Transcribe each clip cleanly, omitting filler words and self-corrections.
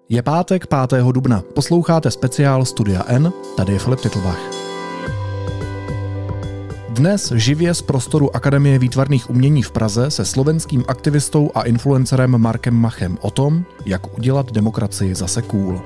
Je pátek 5. dubna. Posloucháte speciál Studia N, tady je Filip Titlbach. Dnes živě z prostoru Akademie výtvarných umění v Praze se slovenským aktivistou a influencerem Markem Machem o tom, jak udělat demokracii zase cool.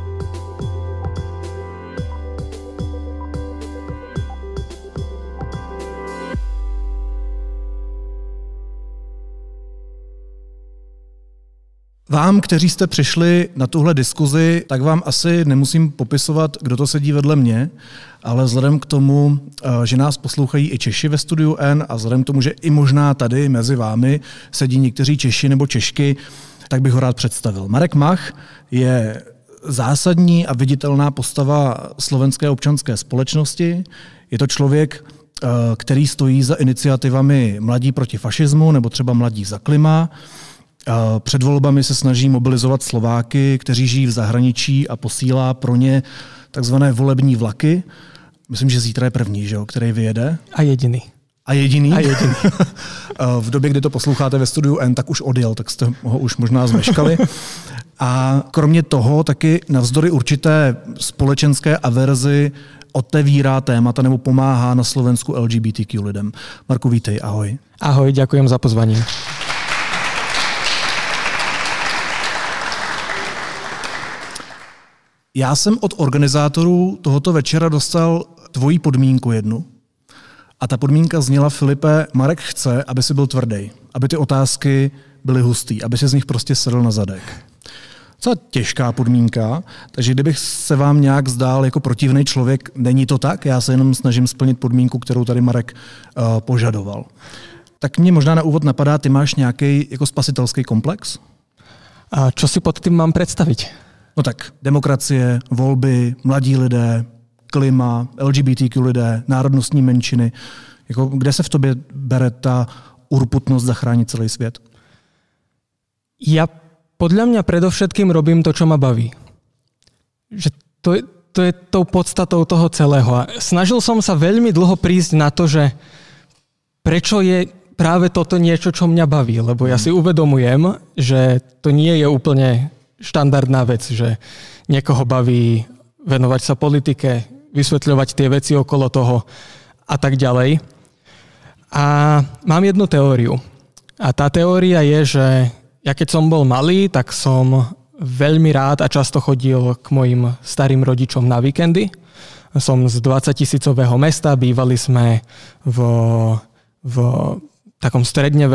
Vám, kteří jste přišli na tuhle diskuzi, tak vám asi nemusím popisovat, kdo to sedí vedle mě, ale vzhledem k tomu, že nás poslouchají i Češi ve Studiu N a vzhledem k tomu, že i možná tady mezi vámi sedí někteří Češi nebo Češky, tak bych ho rád představil. Marek Mach je zásadní a viditelná postava slovenské občanské společnosti. Je to člověk, který stojí za iniciativami Mladí proti fašismu nebo třeba Mladí za klima. Před volbami se snaží mobilizovat Slováky, kteří žijí v zahraničí a posílá pro ně takzvané volební vlaky. Myslím, že zítra je první, že jo, který vyjede. A jediný. A jediný? A jediný. V době, kdy to posloucháte ve Studiu N, tak už odjel, tak jste ho už možná zmeškali. A kromě toho taky navzdory určité společenské averzi otevírá témata nebo pomáhá na Slovensku LGBTQ lidem. Marku, vítej, ahoj. Ahoj, ďakujem za pozvání. Já jsem od organizátorů tohoto večera dostal tvoji podmínku jednu. A ta podmínka zněla: Filipe, Marek chce, aby si byl tvrdý, aby ty otázky byly hustý, aby si z nich prostě sedl na zadek. Docela těžká podmínka, takže kdybych se vám nějak zdál jako protivný člověk, není to tak, já se jenom snažím splnit podmínku, kterou tady Marek požadoval. Tak mě možná na úvod napadá, ty máš nějaký jako spasitelský komplex? A čo si pod tým mám představit? No tak demokracie, volby, mladí lidé, klima, LGBTQ lidé, národnostní menšiny. Jako, kde se v tobě bere ta urputnost zachránit celý svět? Ja podľa mňa predovšetkým robím to, čo ma baví. Že to je tou podstatou toho celého. A snažil som sa veľmi dlho prísť na to, že prečo je práve toto niečo, čo mňa baví. Lebo ja si uvedomujem, že to nie je úplne štandardná vec, že niekoho baví venovať sa politike, vysvetľovať tie veci okolo toho a tak ďalej. A mám jednu teóriu. A tá teória je, že ja keď som bol malý, tak som veľmi rád a často chodil k mojim starým rodičom na víkendy. Som z 20-tisícového mesta, bývali sme v takom stredne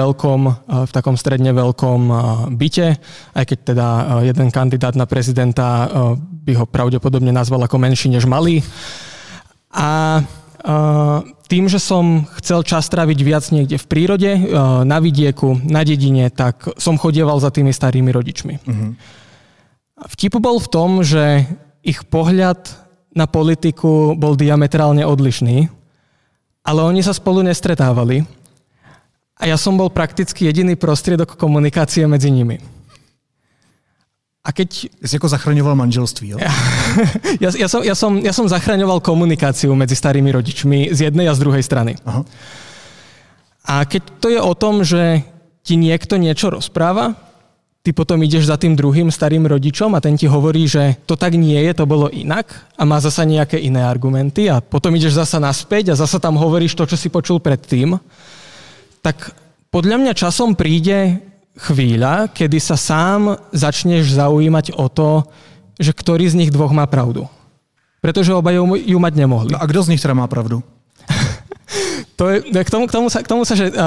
veľkom byte, aj keď teda jeden kandidát na prezidenta by ho pravdepodobne nazval ako menší než malý. A tým, že som chcel čas tráviť viac niekde v prírode, na vidieku, na dedine, tak som chodieval za tými starými rodičmi. Mm-hmm. Vtip bol v tom, že ich pohľad na politiku bol diametrálne odlišný, ale oni sa spolu nestretávali. A ja som bol prakticky jediný prostriedok komunikácie medzi nimi. A keď... Jsi jako zachraňoval manželství, jo? Ja som zachraňoval komunikáciu medzi starými rodičmi z jednej a z druhej strany. Aha. A keď to je o tom, že ti niekto niečo rozpráva, ty potom ideš za tým druhým starým rodičom a ten ti hovorí, že to tak nie je, to bolo inak a má zasa nejaké iné argumenty a potom ideš zasa naspäť a zasa tam hovoríš to, čo si počul predtým. Tak podľa mňa časom príde chvíľa, kedy sa sám začneš zaujímať o to, že ktorý z nich dvoch má pravdu. Pretože obaja ju mať nemohli. No a kdo z nich teda má pravdu? K tomu sa, že...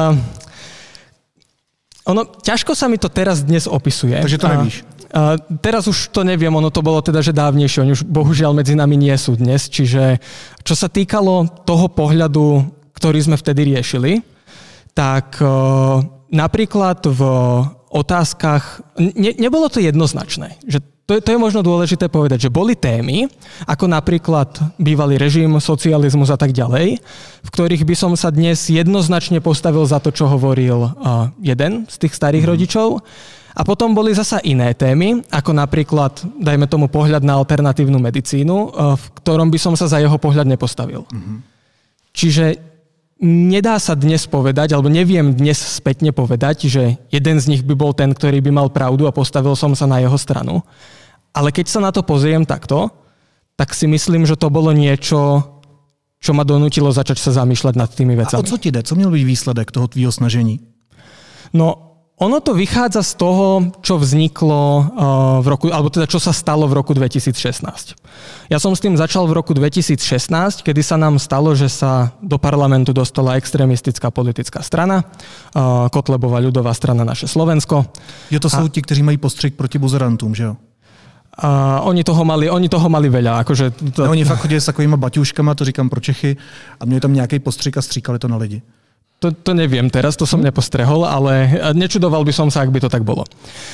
ťažko sa mi to teraz dnes opisuje. Takže to nevíš? Teraz už to neviem, ono to bolo teda, že dávnejšie. Oni už bohužiaľ medzi nami nie sú dnes. Čiže čo sa týkalo toho pohľadu, ktorý sme vtedy riešili, tak napríklad v otázkach, nebolo to jednoznačné, že to je možno dôležité povedať, že boli témy, ako napríklad bývalý režim, socializmus a tak ďalej, v ktorých by som sa dnes jednoznačne postavil za to, čo hovoril jeden z tých starých rodičov. A potom boli zasa iné témy, ako napríklad, dajme tomu pohľad na alternatívnu medicínu, v ktorom by som sa za jeho pohľad nepostavil. Mm-hmm. Čiže nedá sa dnes povedať, alebo neviem dnes spätne povedať, že jeden z nich by bol ten, ktorý by mal pravdu a postavil som sa na jeho stranu. Ale keď sa na to pozriem takto, tak si myslím, že to bolo niečo, čo ma donútilo začať sa zamýšľať nad tými vecami. A o co ti jde? Co měl být výsledek toho tvýho snažení? No, ono to vychádza z toho, čo vzniklo v roku, alebo teda čo sa stalo v roku 2016. Ja som s tým začal v roku 2016, kedy sa nám stalo, že sa do parlamentu dostala extrémistická politická strana, Kotlebová ľudová strana Naše Slovensko. Jo, to sú ti, kteří mají postřik proti buzerantům, že jo? Oni toho mali veľa. Akože No, oni fakt chodili s takovýma baťuškama, to říkám pro Čechy, a měli tam nějaký postřik a stříkali to na lidi. To neviem teraz, to som nepostrehol, ale nečudoval by som sa, ak by to tak bolo.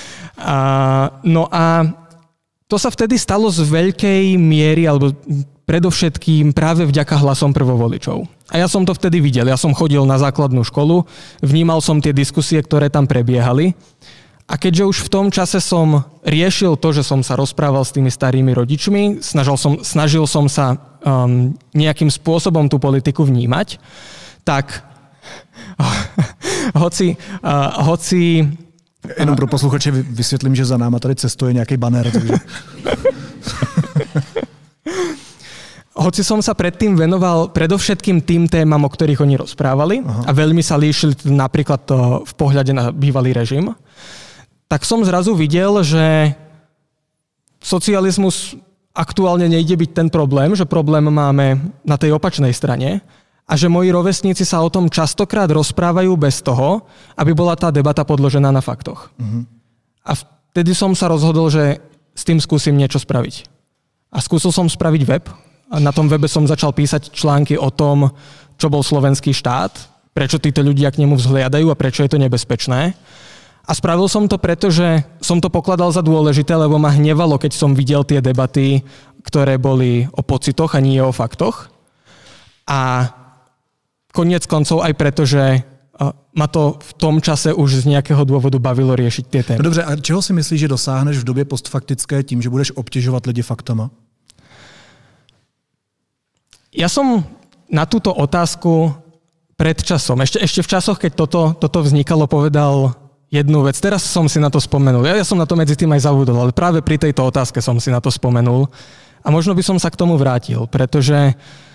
No a to sa vtedy stalo z veľkej miery, alebo predovšetkým práve vďaka hlasom prvovoličov. A ja som to vtedy videl. Ja som chodil na základnú školu, vnímal som tie diskusie, ktoré tam prebiehali. A keďže už v tom čase som riešil to, že som sa rozprával s tými starými rodičmi, snažil som sa nejakým spôsobom tú politiku vnímať, tak hoci Jenom pro posluchače vysvětlím, že za náma tady cestuje nějaký banner. Takže... Hoci som sa predtým venoval predovšetkým tým témam, o ktorých oni rozprávali, a veľmi sa líšili napríklad v pohľade na bývalý režim, tak som zrazu videl, že socializmus aktuálne nejde byť ten problém, že problém máme na tej opačnej strane a že moji rovesníci sa o tom častokrát rozprávajú bez toho, aby bola tá debata podložená na faktoch. A vtedy som sa rozhodol, že s tým skúsim niečo spraviť. A skúsil som spraviť web. A na tom webe som začal písať články o tom, čo bol slovenský štát, prečo títo ľudia k nemu vzhliadajú a prečo je to nebezpečné. A spravil som to preto, že som to pokladal za dôležité, lebo ma hnevalo, keď som videl tie debaty, ktoré boli o pocitoch a nie o faktoch. A koniec koncov aj preto, že ma to v tom čase už z nejakého dôvodu bavilo riešiť tie témy. No dobře, a čeho si myslíš, že dosáhneš v době postfaktické tím, že budeš obtěžovat lidi faktama? Ja som na túto otázku pred časom, ešte v časoch, keď toto vznikalo, povedal jednu vec. Teraz som si na to spomenul. Ja som na to medzi tým aj zavudol, ale práve pri tejto otázke som si na to spomenul. A možno by som sa k tomu vrátil, pretože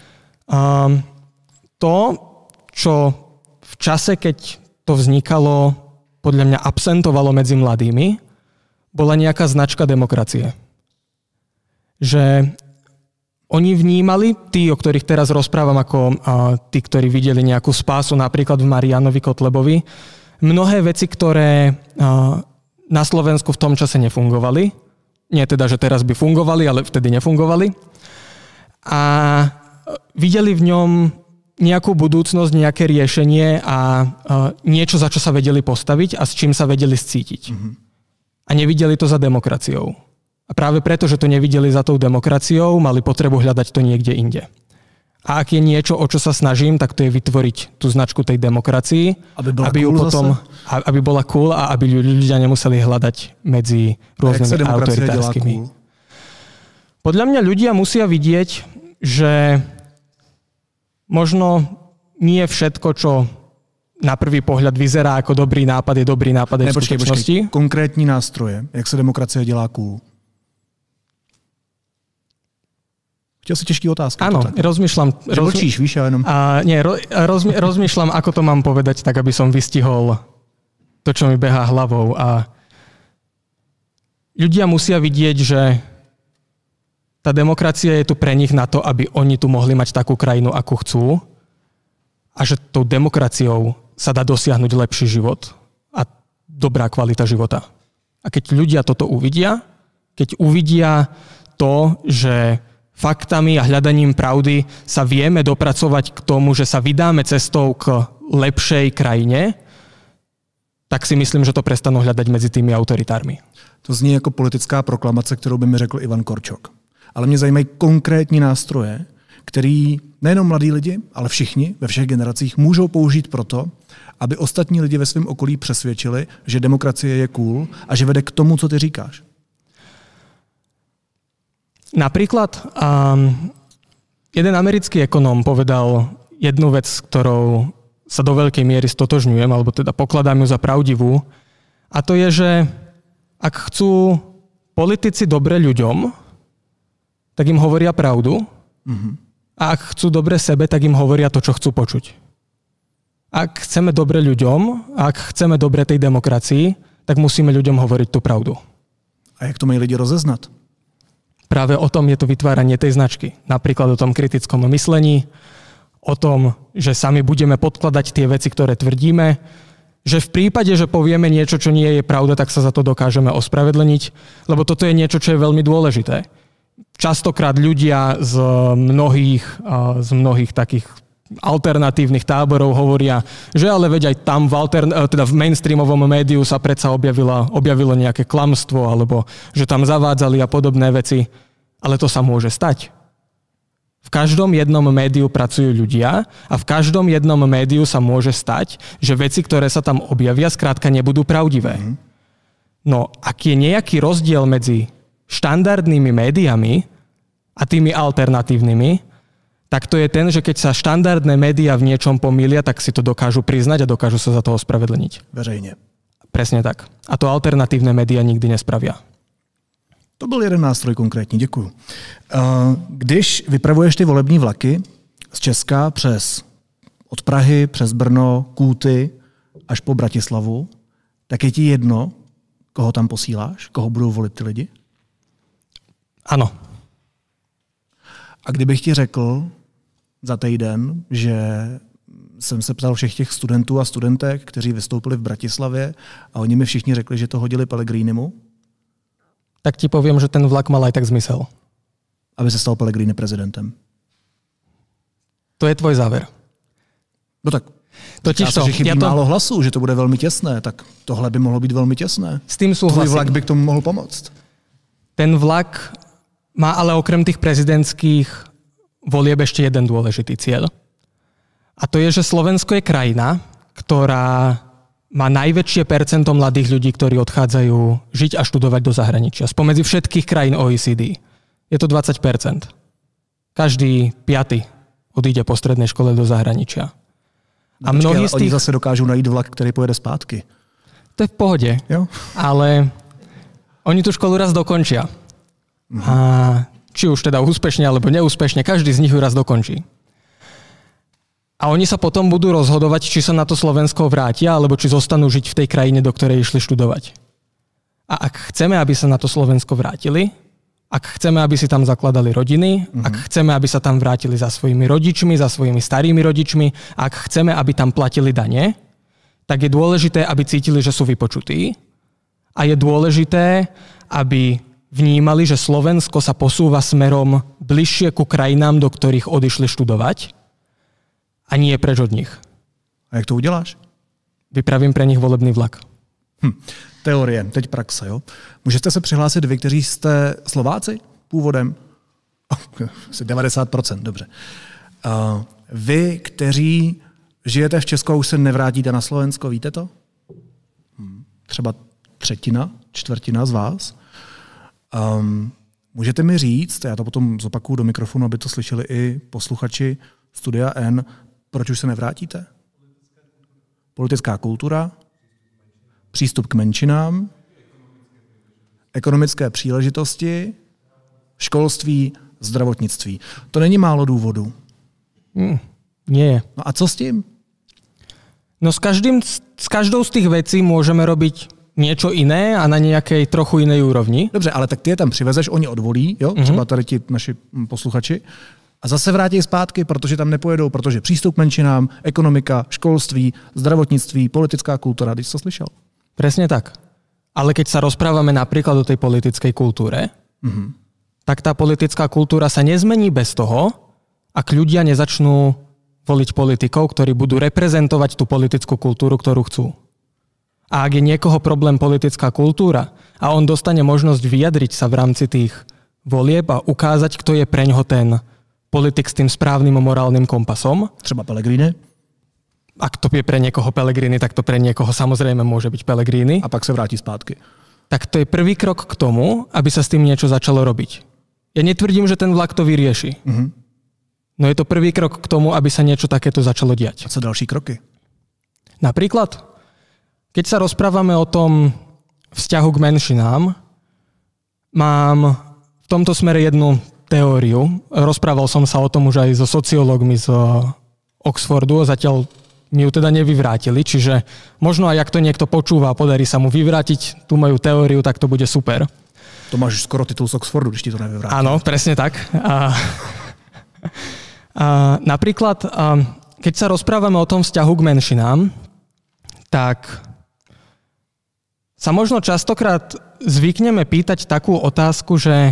to, čo v čase, keď to vznikalo, podľa mňa absentovalo medzi mladými, bola nejaká značka demokracie. Že oni vnímali, tí, o ktorých teraz rozprávam, ako tí, ktorí videli nejakú spásu napríklad v Marianovi Kotlebovi, mnohé veci, ktoré na Slovensku v tom čase nefungovali. Nie teda, že teraz by fungovali, ale vtedy nefungovali. A videli v ňom nejakú budúcnosť, nejaké riešenie a niečo, za čo sa vedeli postaviť a s čím sa vedeli scítiť. A nevideli to za demokraciou. A práve preto, že to nevideli za tou demokraciou, mali potrebu hľadať to niekde inde. A ak je niečo, o čo sa snažím, tak to je vytvoriť tú značku tej demokracii, aby bola cool a aby ľudia nemuseli hľadať medzi rôznymi autoritárskymi. Podľa mňa ľudia musia vidieť, že možno nie všetko, čo na prvý pohľad vyzerá ako dobrý nápad, je dobrý nápad aj v skutočnosti. Konkrétní nástroje, jak se demokracie dělá cool. Chtěl si těžký otázky. Áno, rozmýšľam. Mlčíš, víš, ja jenom... Rozmýšľam, ako to mám povedať, tak aby som vystihol to, čo mi behá hlavou. A ľudia musia vidieť, že tá demokracia je tu pre nich na to, aby oni tu mohli mať takú krajinu, akú chcú. A že tou demokraciou sa dá dosiahnuť lepší život a dobrá kvalita života. A keď ľudia toto uvidia, keď uvidia to, že faktami a hľadaním pravdy sa vieme dopracovať k tomu, že sa vydáme cestou k lepšej krajine, tak si myslím, že to prestanú hľadať medzi tými autoritármi. To zní jako politická proklamace, kterou by mi řekl Ivan Korčok. Ale mě zajímají konkrétní nástroje, který nejenom mladí lidi, ale všichni ve všech generacích můžou použít proto, aby ostatní lidi ve svém okolí přesvědčili, že demokracie je cool a že vede k tomu, co ty říkáš. Napríklad jeden americký ekonóm povedal jednu vec, ktorou sa do veľkej miery stotožňujem, alebo teda pokladám ju za pravdivú. A to je, že ak chcú politici dobre ľuďom, tak im hovoria pravdu. A ak chcú dobre sebe, tak im hovoria to, čo chcú počuť. Ak chceme dobre ľuďom, ak chceme dobre tej demokracii, tak musíme ľuďom hovoriť tú pravdu. A jak to mají lidi rozeznat? Práve o tom je to vytváranie tej značky. Napríklad o tom kritickom myslení, o tom, že sami budeme podkladať tie veci, ktoré tvrdíme, že v prípade, že povieme niečo, čo nie je pravda, tak sa za to dokážeme ospravedlniť, lebo toto je niečo, čo je veľmi dôležité. Častokrát ľudia z mnohých takých alternatívnych táborov hovoria, že ale veď aj tam v mainstreamovom médiu sa predsa objavilo nejaké klamstvo, alebo že tam zavádzali a podobné veci. Ale to sa môže stať. V každom jednom médiu pracujú ľudia a v každom jednom médiu sa môže stať, že veci, ktoré sa tam objavia, skrátka nebudú pravdivé. No, ak je nejaký rozdiel medzi štandardnými médiami a tými alternatívnymi, tak to je ten, že keď sa štandardné médiá v niečom pomýlia, tak si to dokážu priznať a dokážu sa za to ospravedlniť. Veřejně. Presne tak. A to alternatívne médiá nikdy nespravia. To byl jeden nástroj konkrétní, děkuju. Když vypravuješ ty volební vlaky z Česka od Prahy přes Brno, Kúty až po Bratislavu, tak je ti jedno, koho tam posíláš, koho budou volit ty lidi? Ano. A kdybych ti řekl za týden, že jsem se ptal všech těch studentů a studentek, kteří vystoupili v Bratislavě a oni mi všichni řekli, že to hodili Pellegrinimu? Tak ti poviem, že ten vlak mal aj tak zmysel. Aby se stal Pellegrini prezidentem. To je tvoj záver. No tak, že chybí málo hlasů, že to bude velmi těsné, tak tohle by mohlo být velmi těsné. S tým súhlasím. Tvoj vlak by k tomu mohl pomoct. Ten vlak má ale okrem tých prezidentských volieb ešte jeden dôležitý cieľ. A to je, že Slovensko je krajina, ktorá má najväčšie percento mladých ľudí, ktorí odchádzajú žiť a študovať do zahraničia. Spomedzi všetkých krajín OECD. Je to 20%. Každý 5. odíde po strednej škole do zahraničia. A mnohí z tých... Oni zase dokážu najít vlak, ktorý pojede zpátky. To je v pohode. Jo? Ale oni tú školu raz dokončia. A či už teda úspešne alebo neúspešne, každý z nich ju raz dokončí. A oni sa potom budú rozhodovať, či sa na to Slovensko vrátia, alebo či zostanú žiť v tej krajine, do ktorej išli študovať. A ak chceme, aby sa na to Slovensko vrátili, ak chceme, aby si tam zakladali rodiny, ak chceme, aby sa tam vrátili za svojimi rodičmi, za svojimi starými rodičmi, ak chceme, aby tam platili dane, tak je dôležité, aby cítili, že sú vypočutí. A je dôležité, aby vnímali, že Slovensko sa posúva smerom bližšie ku krajinám, do ktorých odišli študovať a nie preč od nich. A jak to uděláš? Vypravím pre nich volebný vlak. Teorie, teď praxe. Jo? Můžete se přihlásit vy, kteří jste Slováci původem? 90%, dobře. Vy, kteří žijete v Česku a už se nevrátíte na Slovensko, víte to? Třeba třetina, čtvrtina z vás. Můžete mi říct, já to potom zopakuju do mikrofonu, aby to slyšeli i posluchači Studia N, proč už se nevrátíte? Politická kultura, přístup k menšinám, ekonomické příležitosti, školství, zdravotnictví. To není málo důvodů. Nie. No a co s tím? No s každou z tých vecí môžeme robiť niečo iné a na nejakej trochu inej úrovni. Dobře, ale tak ty je tam přivezeš, oni odvolí, jo? Třeba tady ti naši posluchači, a zase vrátí zpátky, protože tam nepojedou, protože přístup k menšinám, ekonomika, školství, zdravotnictví, politická kultura, když to slyšel. Presne tak. Ale keď sa rozprávame napríklad o tej politickej kultúre, tak tá politická kultúra sa nezmení bez toho, ak ľudia nezačnú voliť politikov, ktorí budú reprezentovať tú politickú kultúru, ktorú chcú. A ak je niekoho problém politická kultúra a on dostane možnosť vyjadriť sa v rámci tých volieb a ukázať, kto je preňho ten politik s tým správnym morálnym kompasom. Třeba Pellegrini. Ak to je pre niekoho Pellegrini, tak to pre niekoho samozrejme môže byť Pellegrini. A pak sa vráti zpátky. Tak to je prvý krok k tomu, aby sa s tým niečo začalo robiť. Ja netvrdím, že ten vlak to vyrieši. No je to prvý krok k tomu, aby sa niečo takéto začalo diať. A co další kroky? Napríklad, keď sa rozprávame o tom vzťahu k menšinám, mám v tomto smere jednu teóriu. Rozprával som sa o tom už aj so sociológmi z Oxfordu, zatiaľ mi ju teda nevyvrátili, čiže možno aj ak to niekto počúva a podarí sa mu vyvrátiť tú moju teóriu, tak to bude super. To máš skoro titul z Oxfordu, když ti to nevyvrátili. Áno, presne tak. Napríklad, keď sa rozprávame o tom vzťahu k menšinám, tak sa možno častokrát zvykneme pýtať takú otázku, že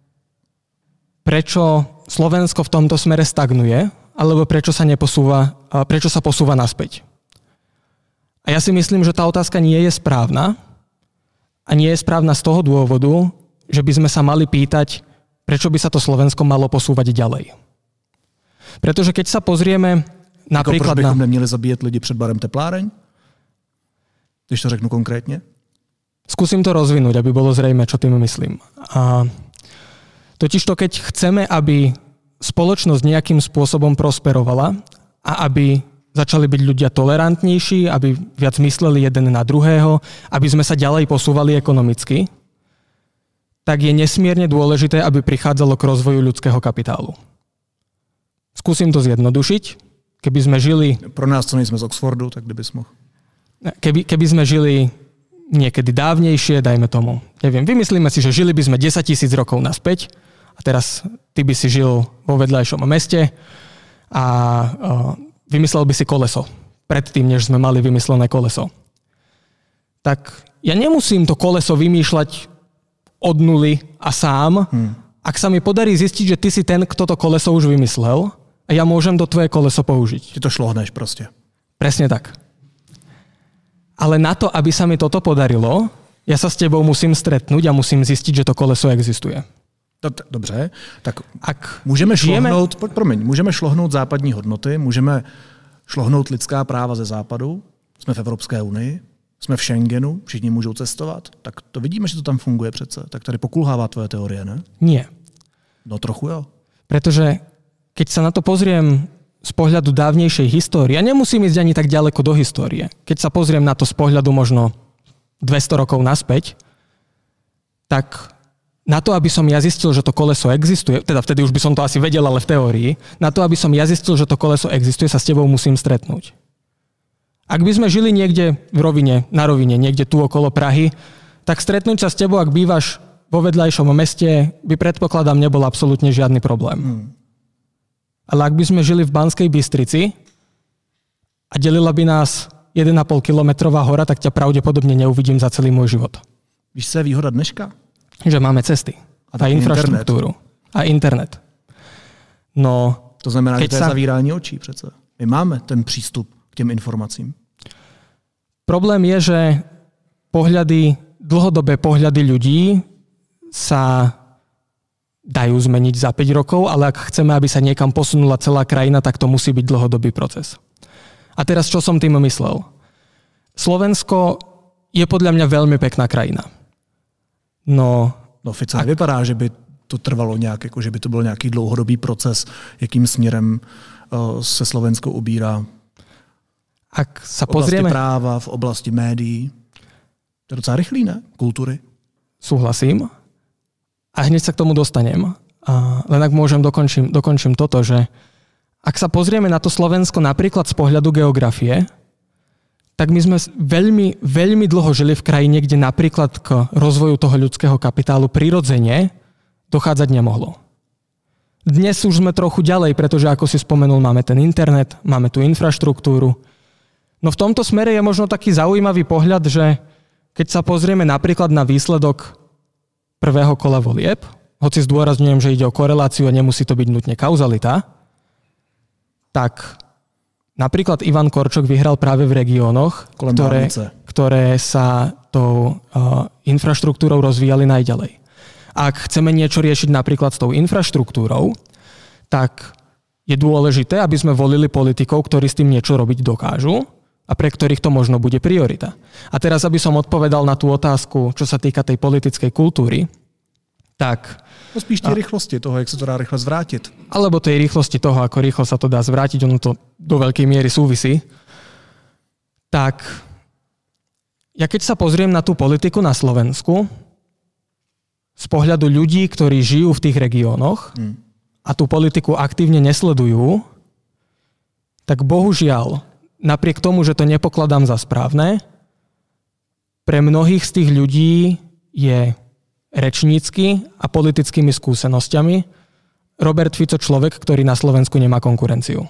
prečo Slovensko v tomto smere stagnuje, alebo prečo sa posúva naspäť. A ja si myslím, že tá otázka nie je správna. A nie je správna z toho dôvodu, že by sme sa mali pýtať, prečo by sa to Slovensko malo posúvať ďalej. Pretože keď sa pozrieme napríklad proč bychom neměli zabíjet lidi před barem tepláreň? Když to řeknu konkrétně. Skúsim to rozvinúť, aby bolo zrejme, čo tým myslím. Totižto keď chceme, aby spoločnosť nejakým spôsobom prosperovala a aby začali byť ľudia tolerantnejší, aby viac mysleli jeden na druhého, aby sme sa ďalej posúvali ekonomicky, tak je nesmierne dôležité, aby prichádzalo k rozvoju ľudského kapitálu. Skúsim to zjednodušiť. Keby sme žili... Pro nás, co nejsme z Oxfordu, tak kdybys mohl. Keby sme žili niekedy dávnejšie, dajme tomu, neviem, vymyslíme si, že žili by sme 10 000 rokov naspäť, a teraz ty by si žil vo vedľajšom meste a vymyslel by si koleso. Predtým, než sme mali vymyslené koleso. Tak ja nemusím to koleso vymýšľať od nuly a sám. Ak sa mi podarí zistiť, že ty si ten, kto to koleso už vymyslel a ja môžem to tvoje koleso použiť. Ty to šlohneš proste. Presne tak. Ale na to, aby sa mi toto podarilo, ja sa s tebou musím stretnúť a musím zistiť, že to koleso existuje. Dobře, tak můžeme šlohnout západní hodnoty, můžeme šlohnout lidská práva ze západu, jsme v Evropské unii, jsme v Schengenu, všichni můžou cestovat, tak to vidíme, že to tam funguje přece. Tak tady pokulhává tvoje teorie, ne? Nie. No trochu jo. Pretože keď sa na to pozriem z pohľadu dávnejšej histórie, ja nemusím ísť ani tak ďaleko do histórie. Keď sa pozriem na to z pohľadu možno 200 rokov naspäť, tak na to, aby som ja zistil, že to koleso existuje, teda vtedy už by som to asi vedel, ale v teórii, na to, aby som ja zistil, že to koleso existuje, sa s tebou musím stretnúť. Ak by sme žili niekde na rovine, niekde tu okolo Prahy, tak stretnúť sa s tebou, ak bývaš vo vedľajšom meste, by predpokladám nebol absolútne žiadny problém. Ale ak by sme žili v Banskej Bystrici a delila by nás 1,5 kilometrová hora, tak ťa pravdepodobne neuvidím za celý môj život. Víš, co je výhoda dneška? Že máme cesty a infraštruktúru a internet. No, to znamená, že to je zavírání očí přece. My máme ten přístup k těm informacím. Problém je, že dlhodobé pohľady ľudí sa dajú zmeniť za 5 rokov, ale ak chceme, aby sa niekam posunula celá krajina, tak to musí byť dlhodobý proces. A teraz, čo som tým myslel? Slovensko je podľa mňa veľmi pekná krajina. No oficiálně vypadá, že by to trvalo nějak, jako že by to byl nějaký dlouhodobý proces, jakým směrem se Slovensko ubírá. Ak sa v oblasti pozrieme... práva, v oblasti médií. To je docela rychlý, ne? Kultury. Súhlasím. A hneď sa k tomu dostanem. Len ak môžem, dokončím toto, že ak sa pozrieme na to Slovensko napríklad z pohľadu geografie, tak my sme veľmi, veľmi dlho žili v krajine, kde napríklad k rozvoju toho ľudského kapitálu prirodzene dochádzať nemohlo. Dnes už sme trochu ďalej, pretože ako si spomenul, máme ten internet, máme tú infraštruktúru. No v tomto smere je možno taký zaujímavý pohľad, že keď sa pozrieme napríklad na výsledok prvého kola volieb, hoci zdôrazňujem, že ide o koreláciu a nemusí to byť nutne kauzalita, tak napríklad Ivan Korčok vyhral práve v regiónoch, ktoré sa tou infraštruktúrou rozvíjali najďalej. Ak chceme niečo riešiť napríklad s tou infraštruktúrou, tak je dôležité, aby sme volili politikov, ktorí s tým niečo robiť dokážu a pre ktorých to možno bude priorita. A teraz, aby som odpovedal na tú otázku, čo sa týka tej politickej kultúry, tak... No spíš tej rýchlosti toho, jak sa to dá rýchlo zvrátiť. Alebo tej rýchlosti toho, ako rýchlo sa to dá zvrátiť, ono to do veľkej miery súvisí. Tak ja keď sa pozriem na tú politiku na Slovensku, z pohľadu ľudí, ktorí žijú v tých regiónoch a tú politiku aktívne nesledujú, tak bohužiaľ, napriek tomu, že to nepokladám za správne, pre mnohých z tých ľudí je rečnícky a politickými skúsenosťami Robert Fico človek, ktorý na Slovensku nemá konkurenciu.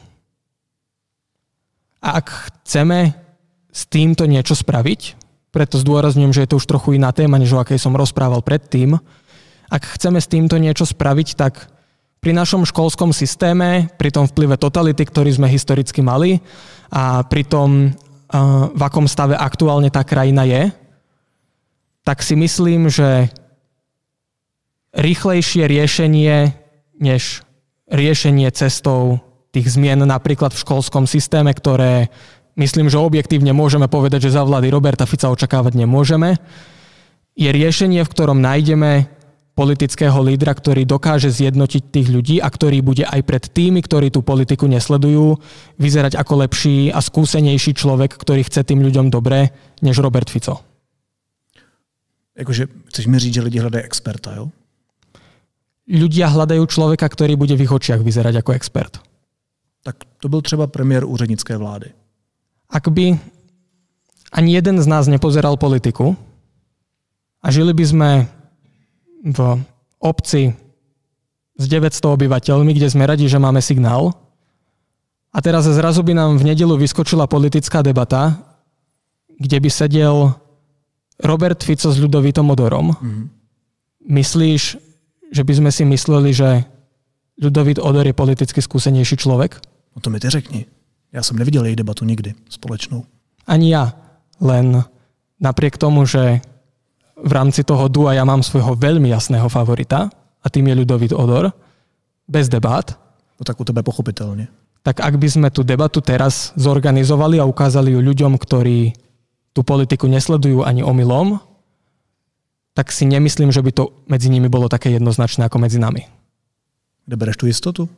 A ak chceme s týmto niečo spraviť, preto zdôrazňujem, že je to už trochu iná téma, než o akej som rozprával predtým, ak chceme s týmto niečo spraviť, tak pri našom školskom systéme, pri tom vplyve totality, ktorý sme historicky mali a pri tom, v akom stave aktuálne tá krajina je, tak si myslím, že rýchlejšie riešenie, než riešenie cestou tých zmien napríklad v školskom systéme, ktoré myslím, že objektívne môžeme povedať, že za vlády Roberta Fica očakávať nemôžeme, je riešenie, v ktorom nájdeme politického lídra, ktorý dokáže zjednotiť tých ľudí a ktorý bude aj pred tými, ktorí tú politiku nesledujú, vyzerať ako lepší a skúsenejší človek, ktorý chce tým ľuďom dobre, než Robert Fico. Jakože chceš mi říct, že lidi hľadajú experta, jo? Ľudia hľadajú človeka, ktorý bude v ich očiach vyzerať ako expert. Tak to byl třeba premiér úřednické vlády. Ak by ani jeden z nás nepozeral politiku a žili by sme v obci s 900 obyvateľmi, kde sme radi, že máme signál, a teraz zrazu by nám v nedeľu vyskočila politická debata, kde by sedel Robert Fico s Ľudovítom Odorom. Myslíš, že by sme si mysleli, že Ľudovít Odor je politicky skúsenejší človek? No to mi ty řekni. Já jsem neviděl její debatu nikdy společnou. Ani ja. Len napriek tomu, že v rámci toho dua ja mám svojho veľmi jasného favorita a tým je Ľudovít Odor, bez debát. No tak u tebe pochopitelně. Tak ak by sme tú debatu teraz zorganizovali a ukázali ju ľuďom, ktorí tú politiku nesledujú ani omylom, tak si nemyslím, že by to medzi nimi bolo také jednoznačné ako medzi nami. Kde bereš tú istotu?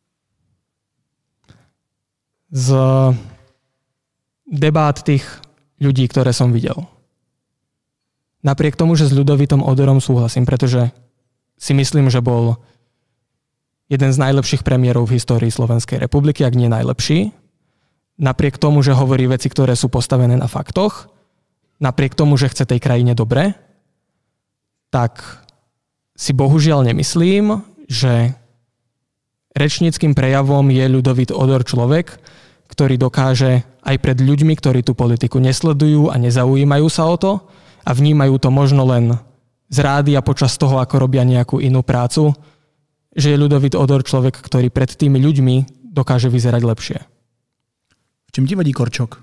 Z debát tých ľudí, ktoré som videl. Napriek tomu, že s Ľudovítom Odorom súhlasím, pretože si myslím, že bol jeden z najlepších premiérov v histórii Slovenskej republiky, ak nie najlepší. Napriek tomu, že hovorí veci, ktoré sú postavené na faktoch, napriek tomu, že chce tej krajine dobre, tak si bohužiaľ nemyslím, že rečníckym prejavom je Ľudovít Odor človek, ktorý dokáže aj pred ľuďmi, ktorí tú politiku nesledujú a nezaujímajú sa o to a vnímajú to možno len z rádia počas toho, ako robia nejakú inú prácu, že je Ľudovít Odor človek, ktorý pred tými ľuďmi dokáže vyzerať lepšie. V čom ti vadí Korčok?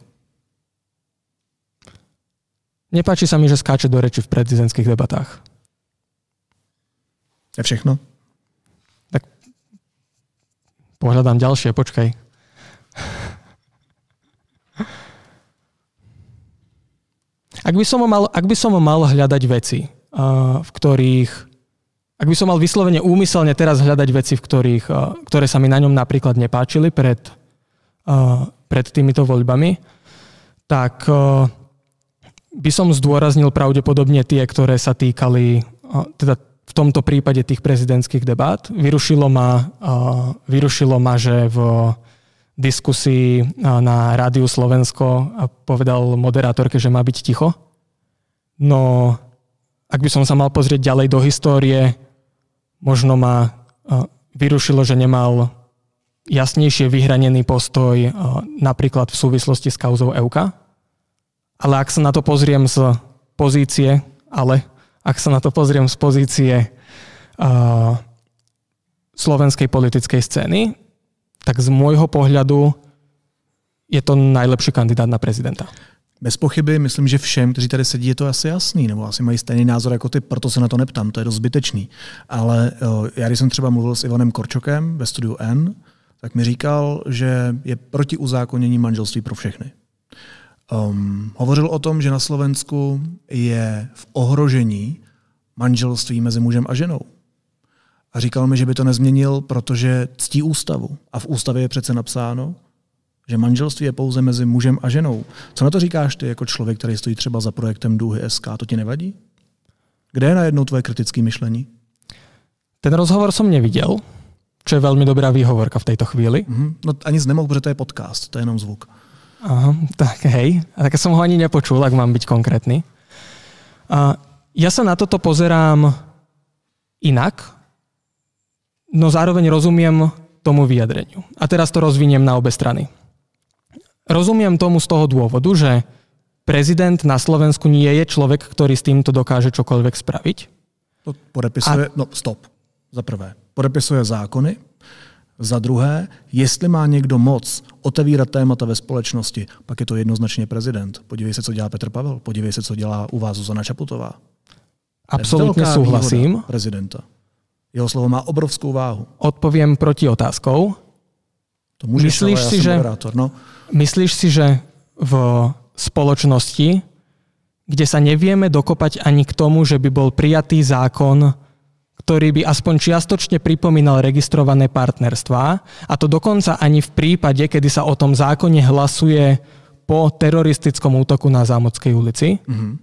Nepáči sa mi, že skáče do reči v prezidentských debatách. Je všechno? Tak pohľadám ďalšie, počkaj. Ak by som mal hľadať veci, v ktorých... Ak by som mal vyslovene úmyselne teraz hľadať veci, ktoré sa mi na ňom napríklad nepáčili pred týmito voľbami, tak by som zdôraznil pravdepodobne tie, ktoré sa týkali, teda v tomto prípade tých prezidentských debát. Vyrušilo ma, že v diskusii na Rádiu Slovensko povedal moderátorke, že má byť ticho. No, ak by som sa mal pozrieť ďalej do histórie, možno ma vyrušilo, že nemal jasnejšie vyhranený postoj napríklad v súvislosti s kauzou Euka. Ale ak sa na to pozriem z pozície slovenskej politickej scény, tak z môjho pohľadu je to najlepší kandidát na prezidenta. Bez pochyby, myslím, že všem, kteří tady sedí, je to asi jasný, nebo asi mají stejný názor jako ty, proto se na to neptám, to je dost zbytečný. Ale já, když jsem třeba mluvil s Ivanem Korčokem ve studiu N, tak mi říkal, že je proti uzákonění manželství pro všechny. Hovořil o tom, že na Slovensku je v ohrožení manželství mezi mužem a ženou. A říkal mi, že by to nezměnil, protože ctí ústavu. A v ústavě je přece napsáno, že manželství je pouze mezi mužem a ženou. Co na to říkáš ty jako člověk, který stojí třeba za projektem Dluhy SK? To ti nevadí? Kde je najednou tvoje kritické myšlení? Ten rozhovor som nevidel, čo je veľmi dobrá výhovorka v tejto chvíli. No ani nemohl, protože to je podcast, to je jenom zvuk. Aha, tak hej. A tak som ho ani nepočul, ak mám byť konkrétny. Ja sa na toto pozerám inak, no zároveň rozumiem tomu vyjadreniu. A teraz to rozviniem na obe strany. Rozumiem tomu z toho dôvodu, že prezident na Slovensku nie je človek, ktorý s týmto dokáže čokoľvek spraviť. To podepisuje, stop. Za prvé, podepisuje zákony. Za druhé, jestli má někdo moc otevírat témata ve společnosti, pak je to jednoznačně prezident. Podívej se, co dělá Petr Pavel, podívej se, co dělá u vás Zuzana Čaputová. Absolútne súhlasím. Prezidenta. Jeho slovo má obrovskou váhu. Odpoviem proti otázkou. To můžeš, myslíš si, že moderátor, no. Myslíš si, že v spoločnosti, kde sa nevieme dokopať ani k tomu, že by bol prijatý zákon, ktorý by aspoň čiastočne pripomínal registrované partnerstvá, a to dokonca ani v prípade, kedy sa o tom zákone hlasuje po teroristickom útoku na Zámockej ulici,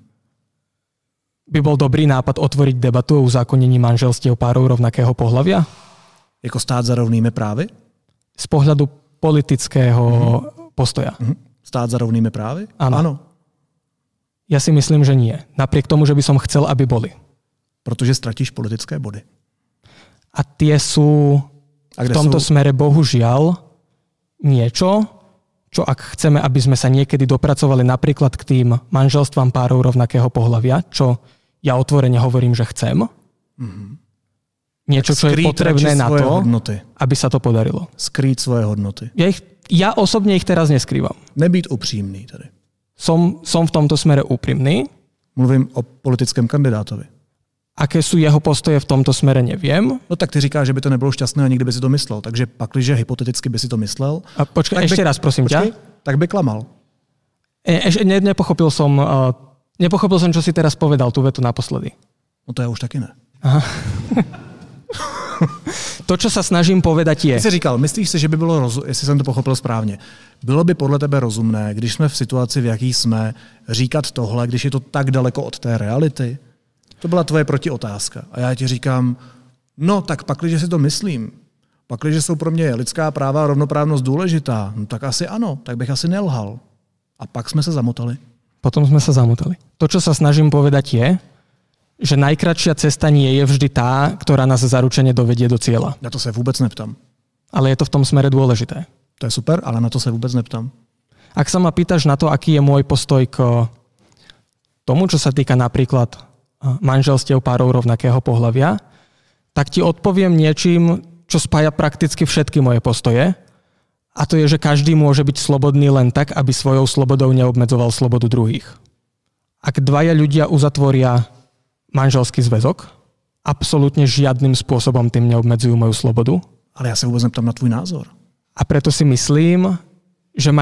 by bol dobrý nápad otvoriť debatu o uzákonení manželstiev párov rovnakého pohlavia? Jako stát za rovnými právy? Z pohľadu politického postoja. Stát za rovnými právy? Áno. Ja si myslím, že nie. Napriek tomu, že by som chcel, aby boli. Protože ztratíš politické body. A tie sú v tomto smere bohužiaľ niečo, čo ak chceme, aby sme sa niekedy dopracovali napríklad k tým manželstvám párov rovnakého pohlavia, čo ja otvorene hovorím, že chcem. Niečo, čo je potrebné na to, aby sa to podarilo. Skrýt svoje hodnoty. Ja osobne ich teraz neskrývam. Nebýt upřímný tady. Som v tomto smere úprimný. Mluvím o politickém kandidátovi. Aké sú jeho postoje v tomto smere, neviem. No tak ty říkáš, že by to nebylo šťastné a nikdy by si to myslel. Takže pakliže hypoteticky by si to myslel... A počkaj, ešte raz, prosím ťa. Tak by klamal. Nepochopil som, čo si teraz povedal, tú vetu naposledy. No to ja už taky ne. Aha. To, čo sa snažím povedať je... Ty jsi říkal, myslíš si, že by bylo, jestli jsem to pochopil správně, bylo by podle tebe rozumné, když jsme v situaci, v jaký jsme, říkat tohle, když je to tak daleko od té reality? To byla tvoje protiotázka. A já ti říkám, no tak pakliže si to myslím, pakliže jsou pro mě lidská práva a rovnoprávnost důležitá, no tak asi ano, tak bych asi nelhal. A pak jsme se zamotali. Potom sme sa zamotali. To, čo sa snažím povedať je, že najkratšia cesta nie je vždy tá, ktorá nás zaručene dovedie do cieľa. Na to se vůbec neptám. Ale je to v tom smere dôležité. To je super, ale na to se vůbec neptám. Ak sa ma pýtaš na to, aký je môj postoj k tomu, čo sa týka napríklad manželstiev párov rovnakého pohlavia, tak ti odpoviem niečím, čo spája prakticky všetky moje postoje. A to je, že každý môže byť slobodný len tak, aby svojou slobodou neobmedzoval slobodu druhých. Ak dvaja ľudia uzatvoria manželský zväzok, absolútne žiadnym spôsobom tým neobmedzujú moju slobodu. Ale ja sa vôbec neptám na tvoj názor. A preto si myslím, že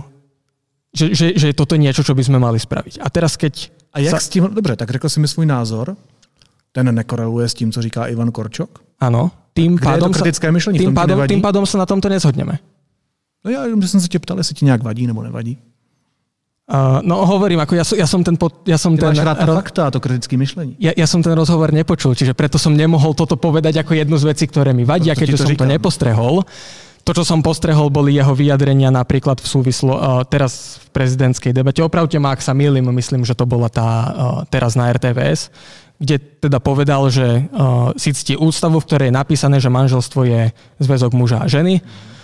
že toto je niečo, čo by sme mali spraviť. A teraz keď... A jak s tím... Dobře, tak řekl si mi svůj názor. Ten nekoreluje s tím, co říká Ivan Korčok? Áno. Tým pádom sa na tomto nezhodneme. No ja som sa te ptal, jestli ti nejak vadí nebo nevadí. No hovorím, ako ja som ten... Máš rád fakta a to kritické myšlení. Ja som ten rozhovor nepočul, čiže preto som nemohol toto povedať ako jednu z vecí, ktoré mi vadia, keďže som to nepostrehol. To, čo som postrehol, boli jeho vyjadrenia napríklad v teraz v prezidentskej debate. Opravte ma, ak sa mýlim, myslím, že to bola tá teraz na RTVS, kde teda povedal, že si ctí ústavu, v ktorej je napísané, že manželstvo je zväzok muža a ženy.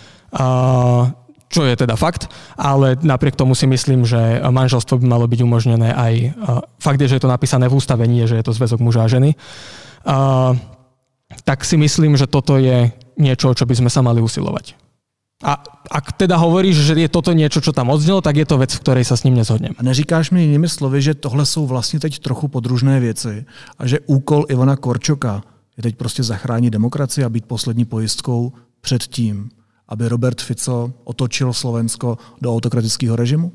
Čo je teda fakt, ale napriek tomu si myslím, že manželstvo by malo byť umožnené aj... Fakt je, že je to napísané v ústave, nie, že je to zväzok muža a ženy. Tak si myslím, že toto je niečo, čo by sme sa mali usilovať. A ak teda hovoríš, že je toto niečo, čo tam odznelo, tak je to vec, v ktorej sa s ním nezhodnem. A neříkáš mi jinými slovy, že tohle jsou vlastně teď trochu podružné věci a že úkol Ivana Korčoka je teď prostě zachránit demokracii a být poslední pojistkou před tím, aby Robert Fico otočil Slovensko do autokratického režimu?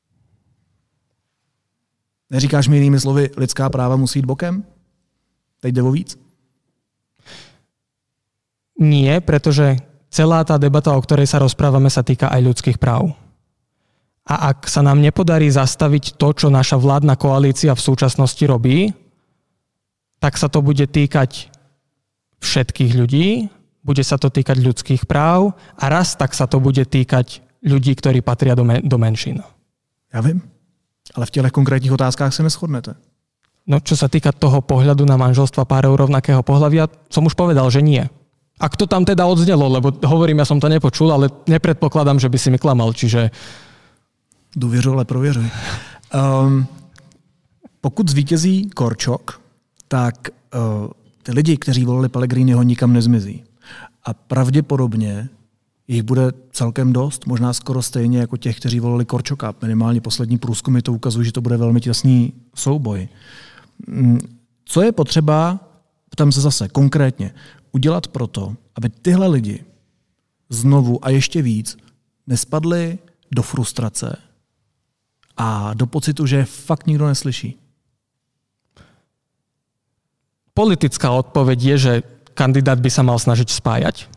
Neříkáš mi jinými slovy, lidská práva musí jít bokem? Teď jde o víc? Nie, pretože celá tá debata, o ktorej sa rozprávame, sa týka aj ľudských práv. A ak sa nám nepodarí zastaviť to, čo naša vládna koalícia v súčasnosti robí, tak sa to bude týkať všetkých ľudí, bude sa to týkať ľudských práv a raz tak sa to bude týkať ľudí, ktorí patria do menšín. Já vím, ale v těchto konkrétních otázkách se neshodnete. No, čo sa týka toho pohľadu na manželstva párov rovnakého pohlavia, som už povedal, že nie. Ak to tam teda odznelo, lebo hovorím, ja som to nepočul, ale nepredpokladám, že by si mi klamal, čiže... Důvěřuj, ale prověřuj. Pokud zvítězí Korčok, tak ty lidi, kteří volili Pellegriniho, nikam nezmizí. A pravděpodobně jich bude celkem dost, možná skoro stejně jako těch, kteří volili Korčoka. Minimálně poslední průzkumy to ukazují, že to bude velmi těsný souboj. Co je potřeba, ptám se zase konkrétně, udělat proto, aby tyhle lidi znovu a ještě víc nespadli do frustrace a do pocitu, že fakt nikdo neslyší? Politická odpoveď je, že kandidát by sa mal snažiť spájať.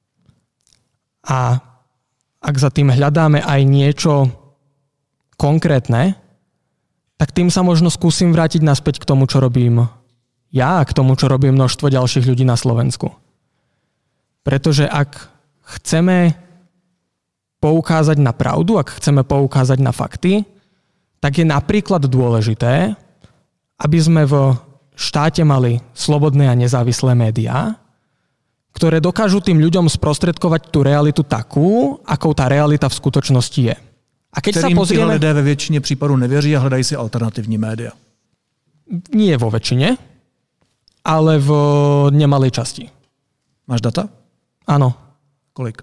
A ak za tým hľadáme aj niečo konkrétne, tak tým sa možno skúsim vrátiť naspäť k tomu, čo robím ja a k tomu, čo robí množstvo ďalších ľudí na Slovensku. Pretože ak chceme poukázať na pravdu, ak chceme poukázať na fakty, tak je napríklad dôležité, aby sme v štáte mali slobodné a nezávislé médiá, ktoré dokážu tým ľuďom sprostredkovať tú realitu takú, akou tá realita v skutočnosti je. A keď Kterým sa pozrieme... lidé ve většině případů nevěří a hledají si alternativní média. Nie vo väčšine, ale v nemalej časti. Máš data? Áno. Kolik?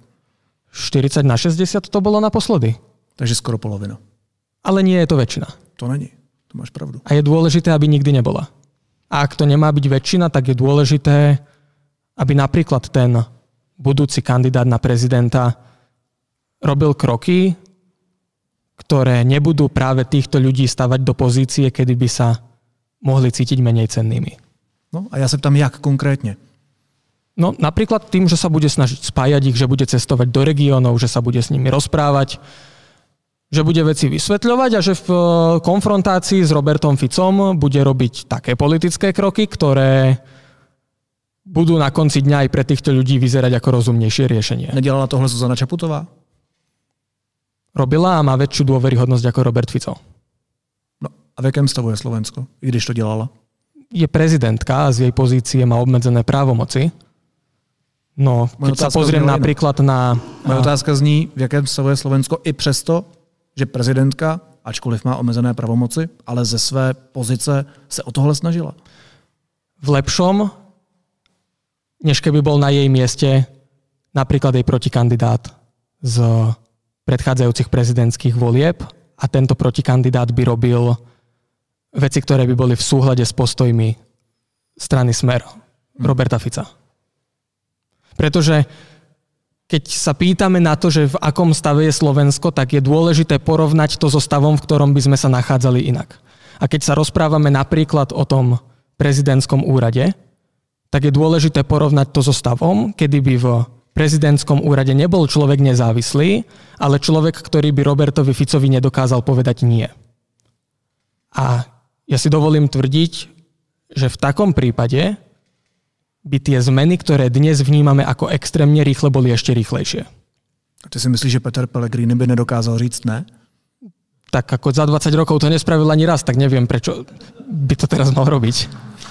40/60 to bolo naposledy. Takže skoro polovina. Ale nie je to väčšina. To není. To máš pravdu. A je dôležité, aby nikdy nebola. A ak to nemá byť väčšina, tak je dôležité, aby napríklad ten budúci kandidát na prezidenta robil kroky, ktoré nebudú práve týchto ľudí stavať do pozície, kedy by sa mohli cítiť menej cennými. No a já se ptám, jak konkrétně? No napríklad tým, že sa bude snažiť spájať ich, že bude cestovať do regiónov, že sa bude s nimi rozprávať, že bude veci vysvetľovať a že v konfrontácii s Robertom Ficom bude robiť také politické kroky, ktoré budú na konci dňa aj pre týchto ľudí vyzerať ako rozumnejšie riešenie. Nedělala tohle Zuzana Čaputová? Robila a má väčšiu dôveryhodnosť ako Robert Fico. No a v jakém stavu je Slovensko, i když to dělala? Je prezidentka a z jej pozície má obmedzené právomoci. No, keď sa pozriem napríklad na... Moje otázka zní, v jakém stavu je Slovensko i přesto, že prezidentka, ačkoliv má omezené pravomoci, ale ze své pozice se o tohle snažila. V lepšom, než keby bol na jej mieste napríklad jej protikandidát z predchádzajúcich prezidentských volieb a tento protikandidát by robil veci, ktoré by boli v súhľade s postojmi strany Smer Roberta Fica. Pretože keď sa pýtame na to, že v akom stave je Slovensko, tak je dôležité porovnať to so stavom, v ktorom by sme sa nachádzali inak. A keď sa rozprávame napríklad o tom prezidentskom úrade, tak je dôležité porovnať to so stavom, kedy by v prezidentskom úrade nebol človek nezávislý, ale človek, ktorý by Robertovi Ficovi nedokázal povedať nie. A ja si dovolím tvrdiť, že v takom prípade by tie zmeny, ktoré dnes vnímame ako extrémne rýchle, boli ešte rýchlejšie. A ty si myslíš, že Peter Pellegrini by nedokázal říct ne? Tak ako za 20 rokov to nespravil ani raz, tak neviem, prečo by to teraz mal robiť.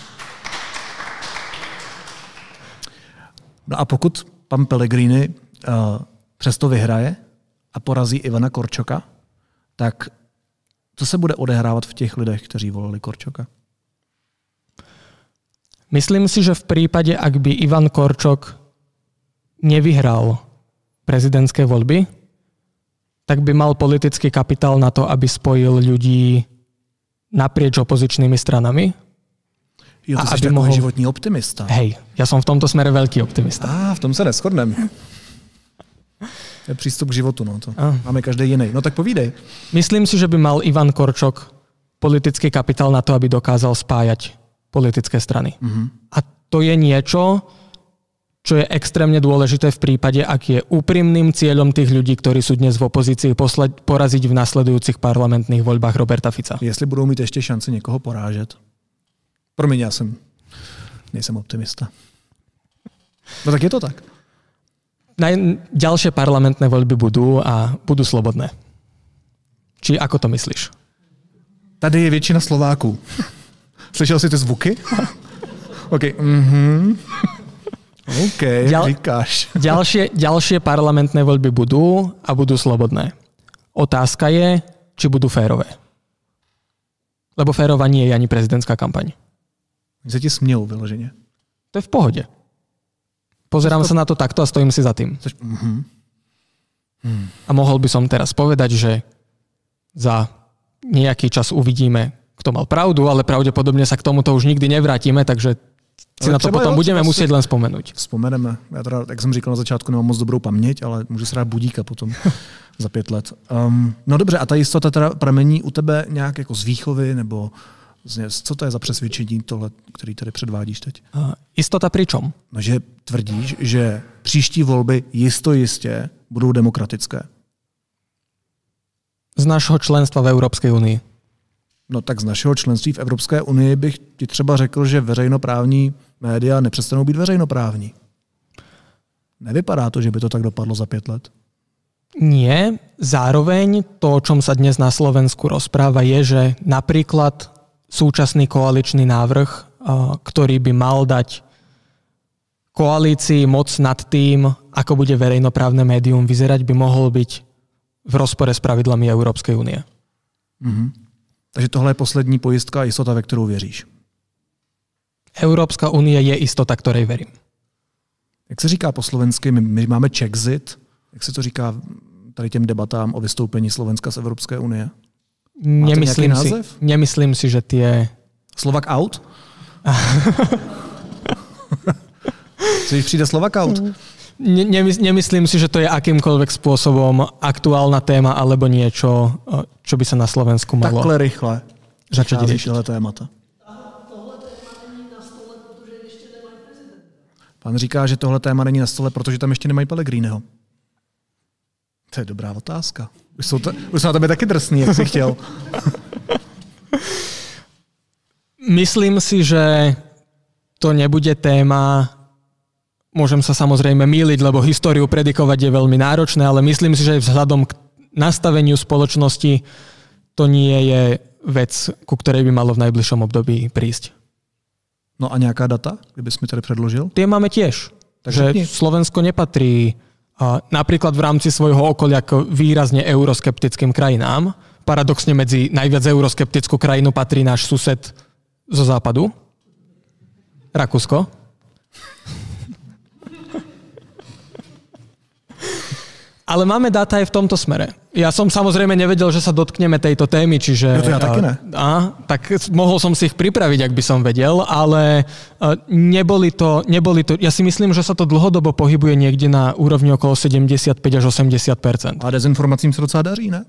No a pokud pan Pellegrini přesto vyhraje a porazí Ivana Korčoka, tak co se bude odehrávat v těch lidech, kteří volili Korčoka? Myslím si, že v prípade, ak by Ivan Korčok nevyhral prezidentské voľby, tak by mal politický kapitál na to, aby spojil ľudí naprieč opozičnými stranami. Jo, ty jsi takový životní optimista. Hej, ja som v tomto smere veľký optimista. V tom se neshodneme. To je přístup k životu. No to. Máme každý jiný. No tak povídej. Myslím si, že by mal Ivan Korčok politický kapitál na to, aby dokázal spájať politické strany. A to je niečo, čo je extrémne dôležité v prípade, ak je úprimným cieľom tých ľudí, ktorí sú dnes v opozícii, poraziť v nasledujúcich parlamentných voľbách Roberta Fica. Jestli budou mít ještě šanci někoho porážet. Promiň, já jsem nejsem optimista. No tak je to tak. Ďalšie parlamentné voľby budú a budú slobodné. Či ako to myslíš? Tady je většina Slováků. Slyšel jsi ty zvuky? OK. OK, říkáš. Ďalšie parlamentné voľby budú a budú slobodné. Otázka je, či budú férové. Lebo férová nie je ani prezidentská kampaň. Oni se ti smějou vyloženě. To je v pohode. Pozerám sa na to takto a stojím si za tým. A mohol by som teraz povedať, že za nejaký čas uvidíme, kto mal pravdu, ale pravdepodobne sa k tomuto už nikdy nevrátime, takže si na to potom budeme musieť len spomenúť. Vzpomeneme. Já teda, jak jsem říkal na začátku, nemám moc dobrou paměť, ale můžu se dát budíka potom za 5 let. No dobře, a ta jistota teda pramení u tebe nějak jako z výchovy, nebo co to je za přesvědčení tohle, který tady předvádíš teď? Istota pri čom? No, že tvrdíš, že příští volby jistě budou demokratické. Z našeho členstva v Európskej unii. No tak z našeho členství v Evropské unii bych ti třeba řekl, že veřejnoprávní média nepřestanou být veřejnoprávní. Nevypadá to, že by to tak dopadlo za 5 let. Nie. Zároveň to, o čom sa dnes na Slovensku rozpráva, je, že napríklad súčasný koaličný návrh, ktorý by mal dať koalícii moc nad tým, ako bude verejnoprávne médium vyzerať, by mohol byť v rozpore s pravidlami Európskej únie. Takže tohle je poslední pojistka a jistota, ve kterou věříš. Európska únie je istota, ktorej verím. Jak se říká po slovensky? My máme Czexit. Jak se to říká tady těm debatám o vystoupení Slovenska z Evropské unie? Nemyslím si, že tie... Slovak out? Když přijde Slovak out? Nemyslím si, že to je akýmkoľvek spôsobom aktuálna téma alebo niečo, čo by sa na Slovensku malo... Takhle rychle začať riešiť. Tohle témata. Pan říká, že tohle téma není na stole, protože tam ještě nemají Pellegriniho. To je dobrá otázka. Už jsou na tebe taky drsný, jak jsi chtěl. Myslím si, že to nebude téma. Môžem sa samozrejme mýliť, lebo históriu predikovať je veľmi náročné, ale myslím si, že vzhľadom k nastaveniu spoločnosti to nie je vec, ku ktorej by malo v najbližšom období prísť. No a nejaká data, kdybys mi tady predložil? Tie máme tiež. Takže Slovensko nepatrí napríklad v rámci svojho okolia k výrazne euroskeptickým krajinám. Paradoxne medzi najviac euroskeptickú krajinu patrí náš sused zo západu, Rakúsko. Ale máme dáta aj v tomto smere. Ja som samozrejme nevedel, že sa dotkneme tejto témy, čiže... No to ja taky ne. Tak mohol som si ich pripraviť, ak by som vedel, ale neboli to... Ja si myslím, že sa to dlhodobo pohybuje niekde na úrovni okolo 75 až 80%. A dezinformacím sa docela darí, ne?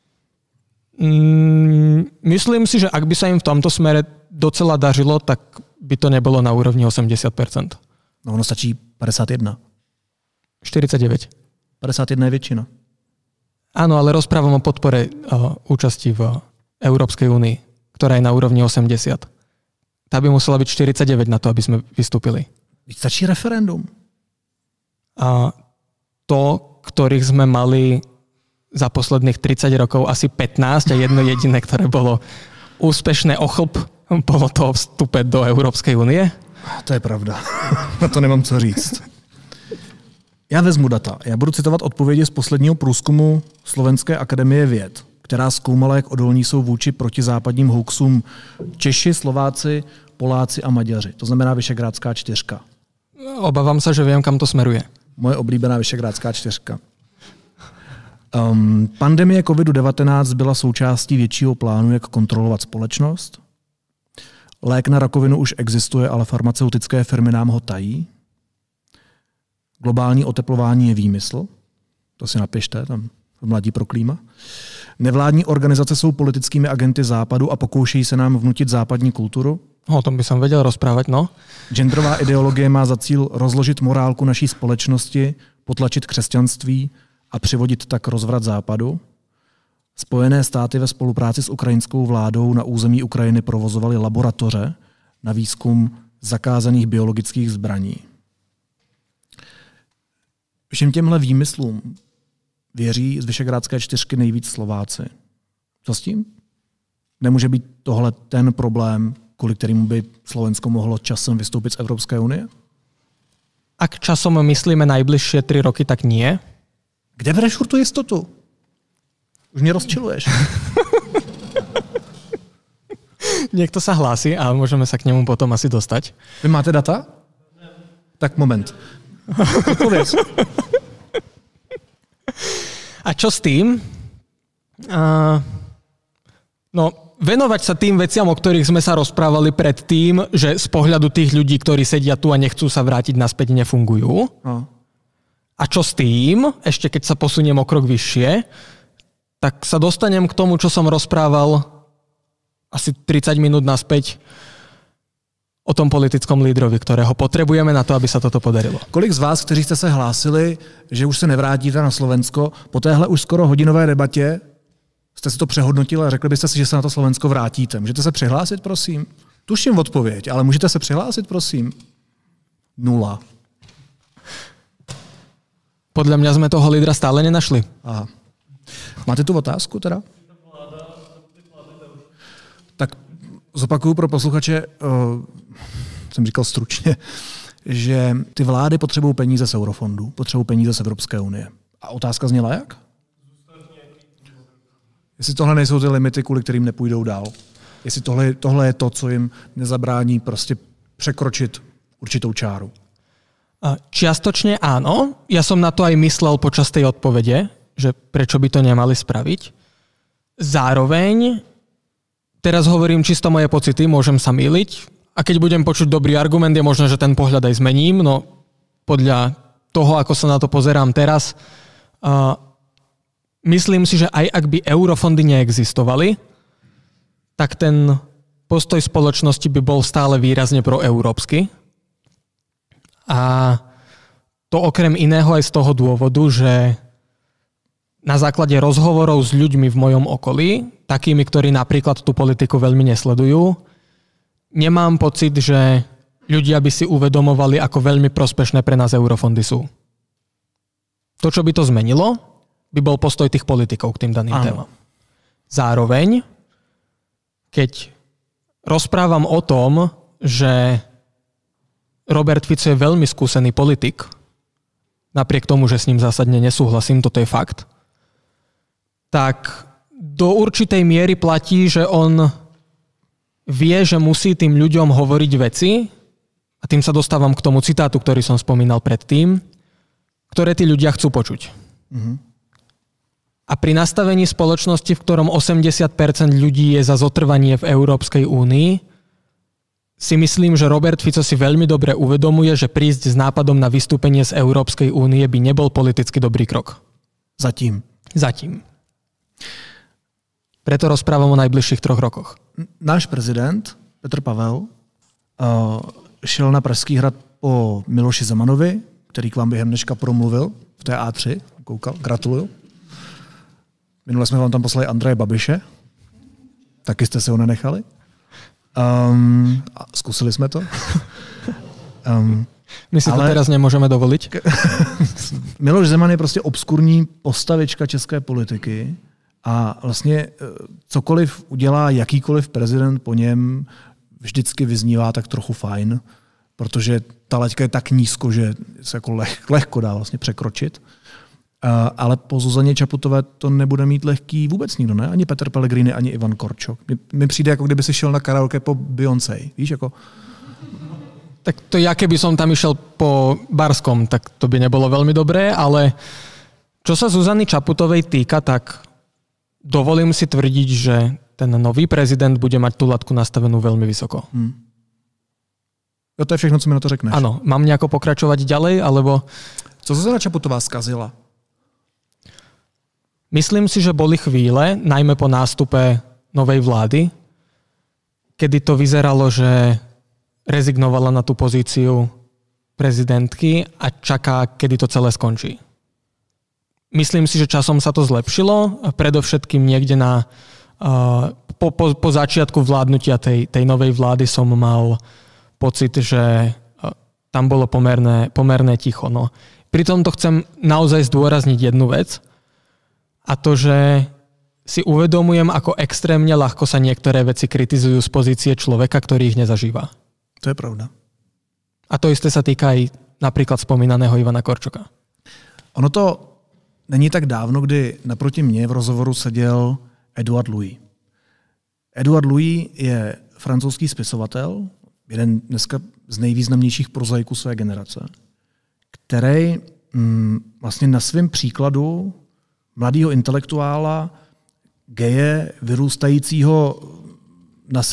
Myslím si, že ak by sa im v tomto smere docela dařilo, tak by to nebolo na úrovni 80%. No ono stačí 51. 49. 51 je väčšina. Áno, ale rozprávam o podpore účasti v Európskej únii, ktorá je na úrovni 80. Tá by musela byť 49 na to, aby sme vystúpili. Stačí referendum. A to, ktorých sme mali za posledných 30 rokov asi 15 a jedno jediné, ktoré bolo úspešné ochlb, bolo to o vstupe do Európskej únie? To je pravda. Na to nemám co říct. Já vezmu data. Já budu citovat odpovědi z posledního průzkumu Slovenské akademie věd, která zkoumala, jak odolní jsou vůči protizápadním hoaxům Češi, Slováci, Poláci a Maďaři. To znamená Vyšegrádská čtyřka. Obávám se, že vím, kam to smeruje. Moje oblíbená Vyšegrádská čtyřka. Pandemie COVID-19 byla součástí většího plánu, jak kontrolovat společnost. Lék na rakovinu už existuje, ale farmaceutické firmy nám ho tají. Globální oteplování je výmysl. To si napište, tam Mladí pro klíma. Nevládní organizace jsou politickými agenty západu a pokoušejí se nám vnutit západní kulturu. O tom by som vedel rozprávať, no. Genderová ideologie má za cíl rozložit morálku naší společnosti, potlačit křesťanství a přivodit tak rozvrat západu. Spojené státy ve spolupráci s ukrajinskou vládou na území Ukrajiny provozovaly laboratoře na výzkum zakázaných biologických zbraní. Všem těmhle výmyslům věří z Visegrádské čtyřky nejvíc Slováci. Co s tím? Nemůže být tohle ten problém, kvůli kterému by Slovensko mohlo časem vystoupit z Evropské unie? Ak časom myslíme najbližšie 3 roky, tak nie. Kde bereš tu jistotu? Už mě rozčiluješ. Niekto sa hlási a môžeme sa k nemu potom asi dostať. Vy máte data? Tak moment. Odpověz. A čo s tým? Venovať sa tým veciam, o ktorých sme sa rozprávali predtým, že z pohľadu tých ľudí, ktorí sedia tu a nechcú sa vrátiť naspäť, nefungujú. No. A čo s tým? Ešte keď sa posuniem o krok vyššie, tak sa dostanem k tomu, čo som rozprával asi 30 minút naspäť o tom politickom lídrovi, ktorého potrebujeme na to, aby sa toto podarilo. Kolik z vás, kteří jste se hlásili, že už se nevrátíte na Slovensko, po téhle už skoro hodinové debatě jste si to přehodnotili a řekli byste si, že se na to Slovensko vrátíte. Můžete se přihlásit, prosím? Tuším odpověď, ale můžete se přihlásit, prosím? 0. Podľa mňa sme toho lídra stále nenašli. Aha. Máte tu otázku teda? Tak zopakuju pro posluchače, jsem říkal stručně, že ty vlády potřebují peníze z eurofondu, potřebují peníze z Evropské unie. A otázka zněla jak? Jestli tohle nejsou ty limity, kvůli kterým nepůjdou dál. Jestli tohle je to, co jim nezabrání prostě překročit určitou čáru. Čiastočne áno. Ja som na to aj myslel počas tej odpovede, že prečo by to nemali spraviť. Zároveň, teraz hovorím čisto moje pocity, môžem sa mýliť. A keď budem počuť dobrý argument, je možné, že ten pohľad aj zmením. No podľa toho, ako sa na to pozerám teraz, myslím si, že aj ak by eurofondy neexistovali, tak ten postoj spoločnosti by bol stále výrazne proeurópsky. A to okrem iného aj z toho dôvodu, že na základe rozhovorov s ľuďmi v mojom okolí, takými, ktorí napríklad tú politiku veľmi nesledujú, nemám pocit, že ľudia by si uvedomovali, ako veľmi prospešné pre nás eurofondy sú. To, čo by to zmenilo, by bol postoj tých politikov k tým daným témam. Zároveň, keď rozprávam o tom, že Robert Fico je veľmi skúsený politik, napriek tomu, že s ním zásadne nesúhlasím, toto je fakt, tak do určitej miery platí, že on vie, že musí tým ľuďom hovoriť veci, a tým sa dostávam k tomu citátu, ktorý som spomínal predtým, ktoré tí ľudia chcú počuť. Mhm. A pri nastavení spoločnosti, v ktorom 80% ľudí je za zotrvanie v Európskej únii, si myslím, že Robert Fico si veľmi dobre uvedomuje, že prísť s nápadom na vystúpenie z Európskej únie by nebol politicky dobrý krok. Zatím. Preto rozprávam o najbližších 3 rokoch. Náš prezident Petr Pavel šel na Pražský hrad po Miloši Zemanovi, který k vám během dneška promluvil v té A3. Koukal, gratuluju. Minule jsme vám tam poslali Andreje Babiše. Taky jste si ho nenechali. Zkusili jsme to. My si to teraz nemůžeme dovolit. Miloš Zeman je prostě obskurní postavička české politiky a vlastně cokoliv udělá jakýkoliv prezident po něm, vždycky vyznívá tak trochu fajn, protože ta laťka je tak nízko, že se jako lehko dá vlastně překročit. Ale po Zuzaně Čaputové to nebude mít lehký vůbec nikdo, ne? Ani Petr Pellegrini, ani Ivan Korčok. Mi přijde, jako kdyby si šel na karaoke po Beyoncé. Víš, jako... Tak to ja, keby som tam išiel po Barskom, tak to by nebolo veľmi dobré, ale čo sa Zuzany Čaputovej týka, tak dovolím si tvrdiť, že ten nový prezident bude mať tú latku nastavenú veľmi vysoko. Jo, to je všechno, co mi na to řekneš. Áno, mám nejako pokračovať ďalej, alebo... Co Zuzana Čaputová skazila? Myslím si, že boli chvíle, najmä po nástupe novej vlády, kedy to vyzeralo, že rezignovala na tú pozíciu prezidentky a čaká, kedy to celé skončí. Myslím si, že časom sa to zlepšilo, predovšetkým niekde po začiatku vládnutia tej novej vlády som mal pocit, že tam bolo pomerné ticho. No. Pri tomto chcem naozaj zdôrazniť jednu vec a to, že si uvedomujem, ako extrémne ľahko sa niektoré veci kritizujú z pozície človeka, ktorý ich nezažíva. To je pravda. A to isté sa týka aj napríklad spomínaného Ivana Korčoka. Ono to není tak dávno, kdy naproti mně v rozhovoru seděl Edouard Louis. Edouard Louis je francouzský spisovatel, jeden dneska z nejvýznamnějších prozaiků své generace, který vlastně na svém příkladu mladého intelektuála, geje, vyrůstajícího na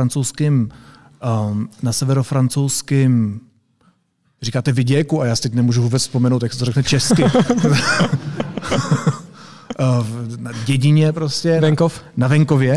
severofrancouzském říkáte Viděku a já si teď nemůžu vůbec vzpomenout, jak se to řekne česky. Na dědině prostě. Venkov. Na venkově.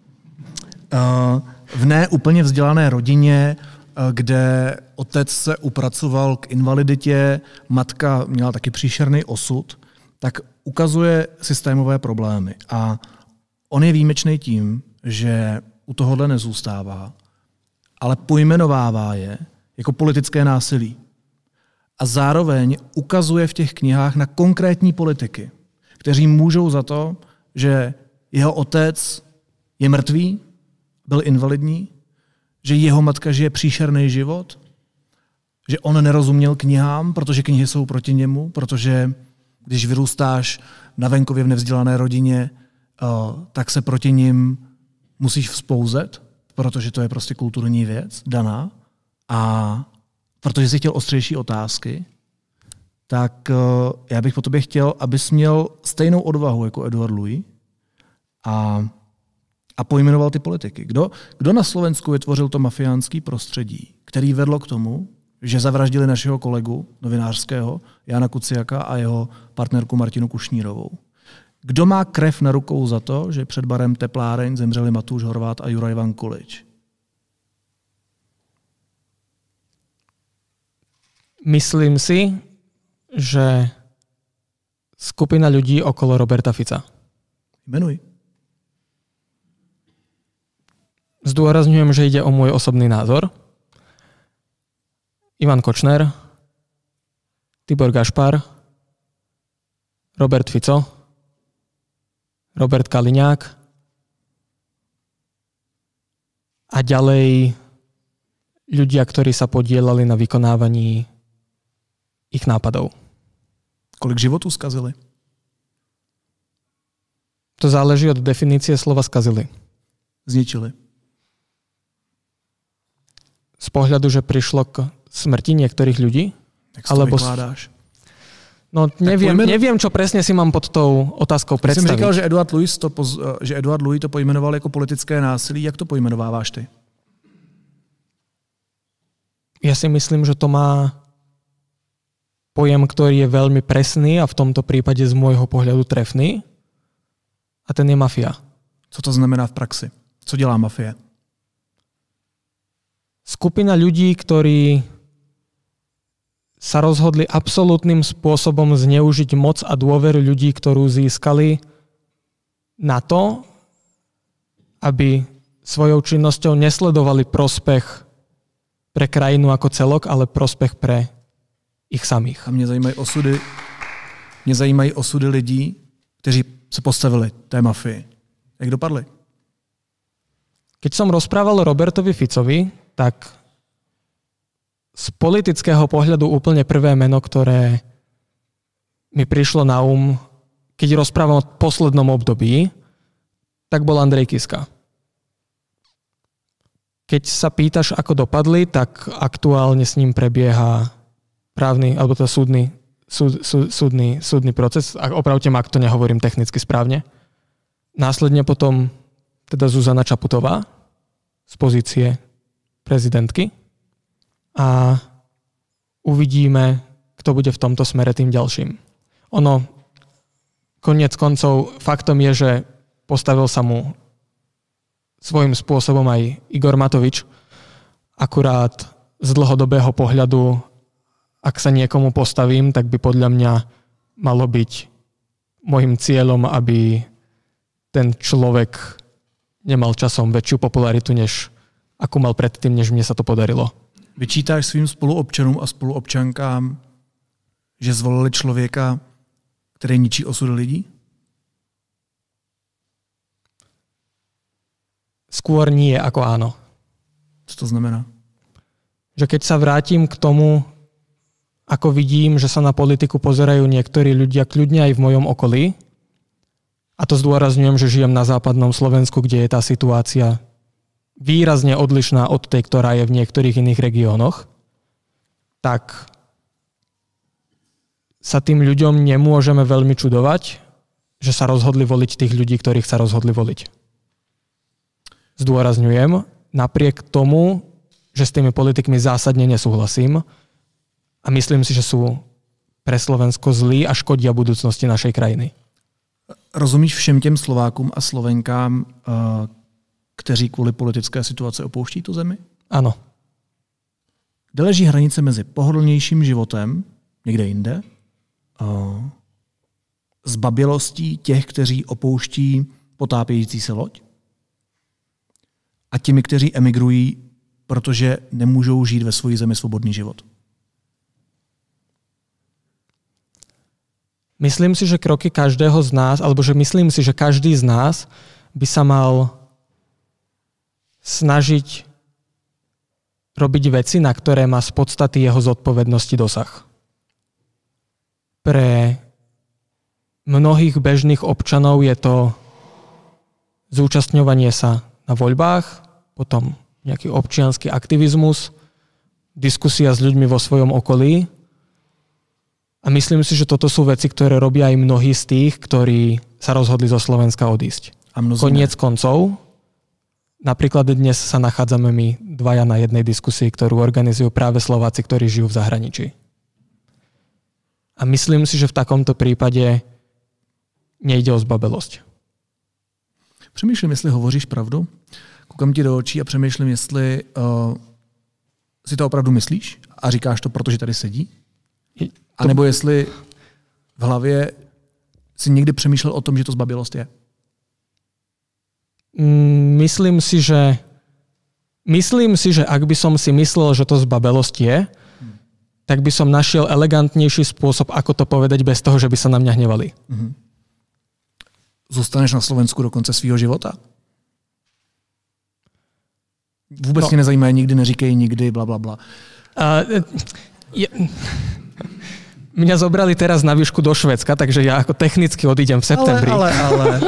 V ne úplně vzdělané rodině, kde otec se upracoval k invaliditě, matka měla taky příšerný osud, tak ukazuje systémové problémy. A on je výjimečný tím, že u tohohle nezůstává, ale pojmenovává je jako politické násilí. A zároveň ukazuje v těch knihách na konkrétní politiky, kteří můžou za to, že jeho otec je mrtvý, byl invalidní, že jeho matka žije příšerný život, že on nerozuměl knihám, protože knihy jsou proti němu, protože když vyrůstáš na venkově v nevzdělané rodině, tak se proti nim musíš vzpouzet, protože to je prostě kulturní věc daná. A protože jsi chtěl ostřejší otázky, tak já bych po tobě chtěl, abys měl stejnou odvahu jako Edouard Louis a pojmenoval ty politiky. Kdo na Slovensku vytvořil to mafiánský prostředí, který vedlo k tomu, že zavraždili našeho kolegu novinářského Jana Kuciaka a jeho partnerku Martinu Kušnírovou? Kdo má krev na rukou za to, že před barem Tepláreň zemřeli Matúš Horvát a Juraj Vankulič? Myslím si, že skupina ľudí okolo Roberta Fica. Jmenuj. Zdôrazňujem, že ide o môj osobný názor. Ivan Kočner, Tibor Gašpar, Robert Fico, Robert Kaliňák a ďalej ľudia, ktorí sa podielali na vykonávaní ich nápadov. Kolik životů skazili? To záleží od definície slova skazili. Zničili. Z pohľadu, že prišlo k smrti niektorých ľudí? Jak si to vykládáš? No neviem, čo presne si mám pod tou otázkou predstaviť. Jsem říkal, že Edouard Louis to pojmenoval jako politické násilí. Jak to pojmenováváš ty? Ja si myslím, že to má pojem, ktorý je veľmi presný a v tomto prípade z môjho pohľadu trefný. A ten je mafia. Co to znamená v praxi? Co dělá mafie? Skupina ľudí, ktorí sa rozhodli absolútnym spôsobom zneužiť moc a dôveru ľudí, ktorú získali na to, aby svojou činnosťou nesledovali prospech pre krajinu ako celok, ale prospech pre ich samých. A mě zajímají osudy lidí, kteří se postavili té mafii. Jak dopadli? Keď som rozprával o Robertovi Ficovi, tak z politického pohľadu úplne prvé meno, ktoré mi prišlo na keď rozprávam o poslednom období, tak bol Andrej Kiska. Keď sa pýtaš, ako dopadli, tak aktuálne s ním prebieha právny, alebo to súdny proces. Opravte ma, ak to nehovorím technicky správne. Následne potom teda Zuzana Čaputová z pozície prezidentky a uvidíme, kto bude v tomto smere tým ďalším. Ono, koniec koncov, faktom je, že postavil sa mu svojím spôsobom aj Igor Matovič. Akurát z dlhodobého pohľadu, ak sa niekomu postavím, tak by podľa mňa malo byť môjim cieľom, aby ten človek nemal časom väčšiu popularitu, než akú mal predtým, než mne sa to podarilo. Vyčítáš svým spoluobčanům a spoluobčankám, že zvolili člověka, který ničí osudy lidí? Skôr nie ako áno. Co to znamená? Že keď sa vrátim k tomu, ako vidím, že sa na politiku pozerajú niektorí ľudia kľudne aj v mojom okolí, a to zdôrazňujem, že žijem na západnom Slovensku, kde je tá situácia výrazne odlišná od tej, ktorá je v niektorých iných regiónoch, tak sa tým ľuďom nemôžeme veľmi čudovať, že sa rozhodli voliť tých ľudí, ktorých sa rozhodli voliť. Zdôrazňujem, napriek tomu, že s tými politikmi zásadne nesúhlasím a myslím si, že sú pre Slovensko zlí a škodia budúcnosti našej krajiny. Rozumíš všem těm Slovákům a Slovenkám, kteří kvůli politické situaci opouští tu zemi? Ano. Kde leží hranice mezi pohodlnějším životem, někde jinde, zbabělostí těch, kteří opouští potápějící se loď, a těmi, kteří emigrují, protože nemůžou žít ve své zemi svobodný život? Myslím si, že kroky každého z nás, alebo že myslím si, že každý z nás by sa mal snažiť robiť veci, na ktoré má z podstaty jeho zodpovednosti dosah. Pre mnohých bežných občanov je to zúčastňovanie sa na voľbách, potom nejaký občiansky aktivizmus, diskusia s ľuďmi vo svojom okolí. A myslím si, že toto sú veci, ktoré robia aj mnohí z tých, ktorí sa rozhodli zo Slovenska odísť. A koniec koncov, napríklad dnes sa nachádzame my dvaja na jednej diskusii, ktorú organizujú práve Slováci, ktorí žijú v zahraničí. A myslím si, že v takomto prípade nejde o zbabelosť. Přemýšlím, jestli hovoříš pravdu. Koukám ti do očí a přemýšlím, jestli si to opravdu myslíš a říkáš to, protože tady sedí. A nebo jestli v hlavě si někdy přemýšlel o tom, že to zbabělost je. Myslím si, že ak by som si myslel, že to zbabelosť je, tak by som našiel elegantnejší spôsob, ako to povedať bez toho, že by sa na mňa hnevali. Zůstaneš na Slovensku do konce svýho života? Vůbec mě nezajímá, nikdy neříkej nikdy, blablabla. Mňa zobrali teraz na výšku do Švédska, takže ja ako technicky odídem v septembri. Ale.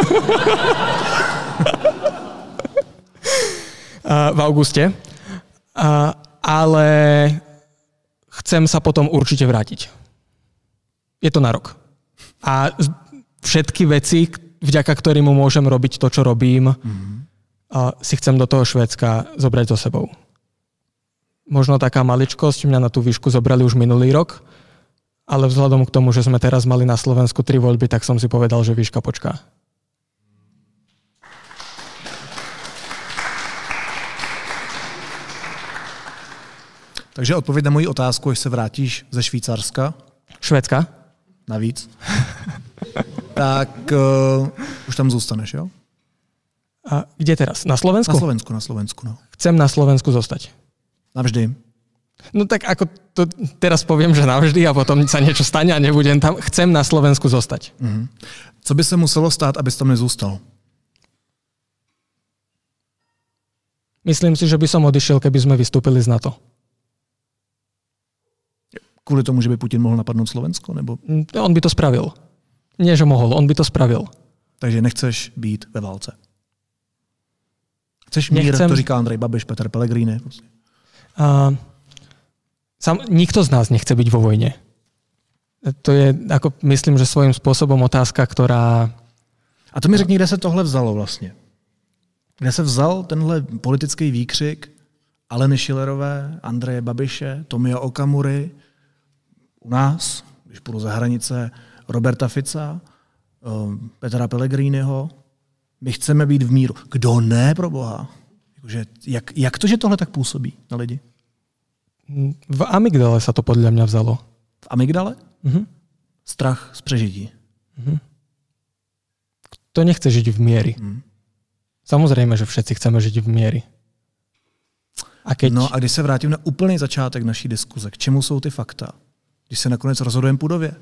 V auguste. Ale chcem sa potom určite vrátiť. Je to na rok. A všetky veci, vďaka ktorým môžem robiť to, čo robím, si chcem do toho Švédska zobrať so sebou. Možno taká maličkosť, mňa na tú výšku zobrali už minulý rok, ale vzhľadom k tomu, že sme teraz mali na Slovensku 3 voľby, tak som si povedal, že výška počká. Takže odpověď na moji otázku, až se vrátíš ze Švýcarska. Švédska? Navíc. Tak už tam zůstaneš, jo? A kde teraz? Na Slovensku? Na Slovensku, no. Chcem na Slovensku zostať. Navždy. No tak ako to teraz poviem, že navždy a potom sa niečo stane a nebudem tam. Chcem na Slovensku zostať. Co by se muselo stát, abys tam nezůstal? Myslím si, že by som odišiel, keby sme vystúpili z NATO. Kvůli tomu, že by Putin mohl napadnout Slovensko? Nebo? On by to spravil. Nie, že mohol, on by to spravil. Takže nechceš být ve válce? Chceš mír, to říká Andrej Babiš, Peter Pellegrini. Nikto z nás nechce byť vo vojne. To je, ako myslím, že svojím spôsobom otázka, ktorá... A to mi řekni, kde se tohle vzalo vlastně? Kde se vzal tenhle politický výkřik Aleny Schillerové, Andreje Babiše, Tomia Okamury, u nás, když půjdu za hranice, Roberta Fica, Petra Pellegriniho, my chceme být v míru. Kdo ne, pro Boha? Jak to, že tohle tak působí na lidi? V amygdale sa to podľa mňa vzalo. V amygdale? Strach z přežití. Kto nechce žiť v miery? Samozrejme, že všetci chceme žiť v miery. No a když se vrátím na úplný začátek naší diskuze, k čemu jsou ty fakta? Když se nakonec rozhodujeme pudově?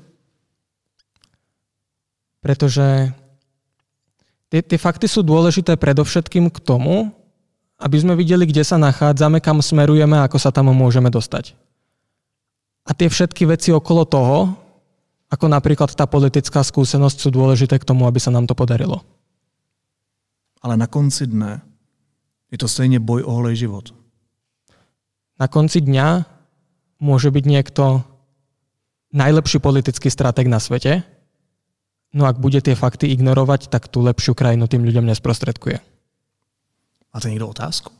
Pretože tie fakty sú dôležité predovšetkým k tomu, aby sme videli, kde sa nachádzame, kam smerujeme, ako sa tam môžeme dostať. A tie všetky veci okolo toho, ako napríklad tá politická skúsenosť, sú dôležité k tomu, aby sa nám to podarilo. Ale na konci dne je to stejne boj o holej život. Na konci dňa môže byť niekto najlepší politický stratég na svete, no ak bude tie fakty ignorovať, tak tú lepšiu krajinu tým ľuďom nesprostredkuje. Máte někdo otázku?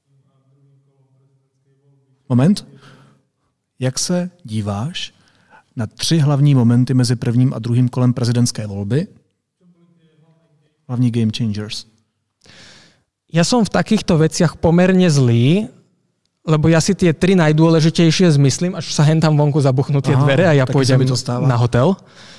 Moment. Jak se díváš na 3 hlavní momenty mezi prvním a druhým kolem prezidentské volby? Hlavní game changers. Ja som v takýchto veciach pomerne zlý, lebo ja si tie 3 najdôležitejšie zmyslím, až sa hen tam vonku zabuchnú tie dvere a ja pôjdem na hotel.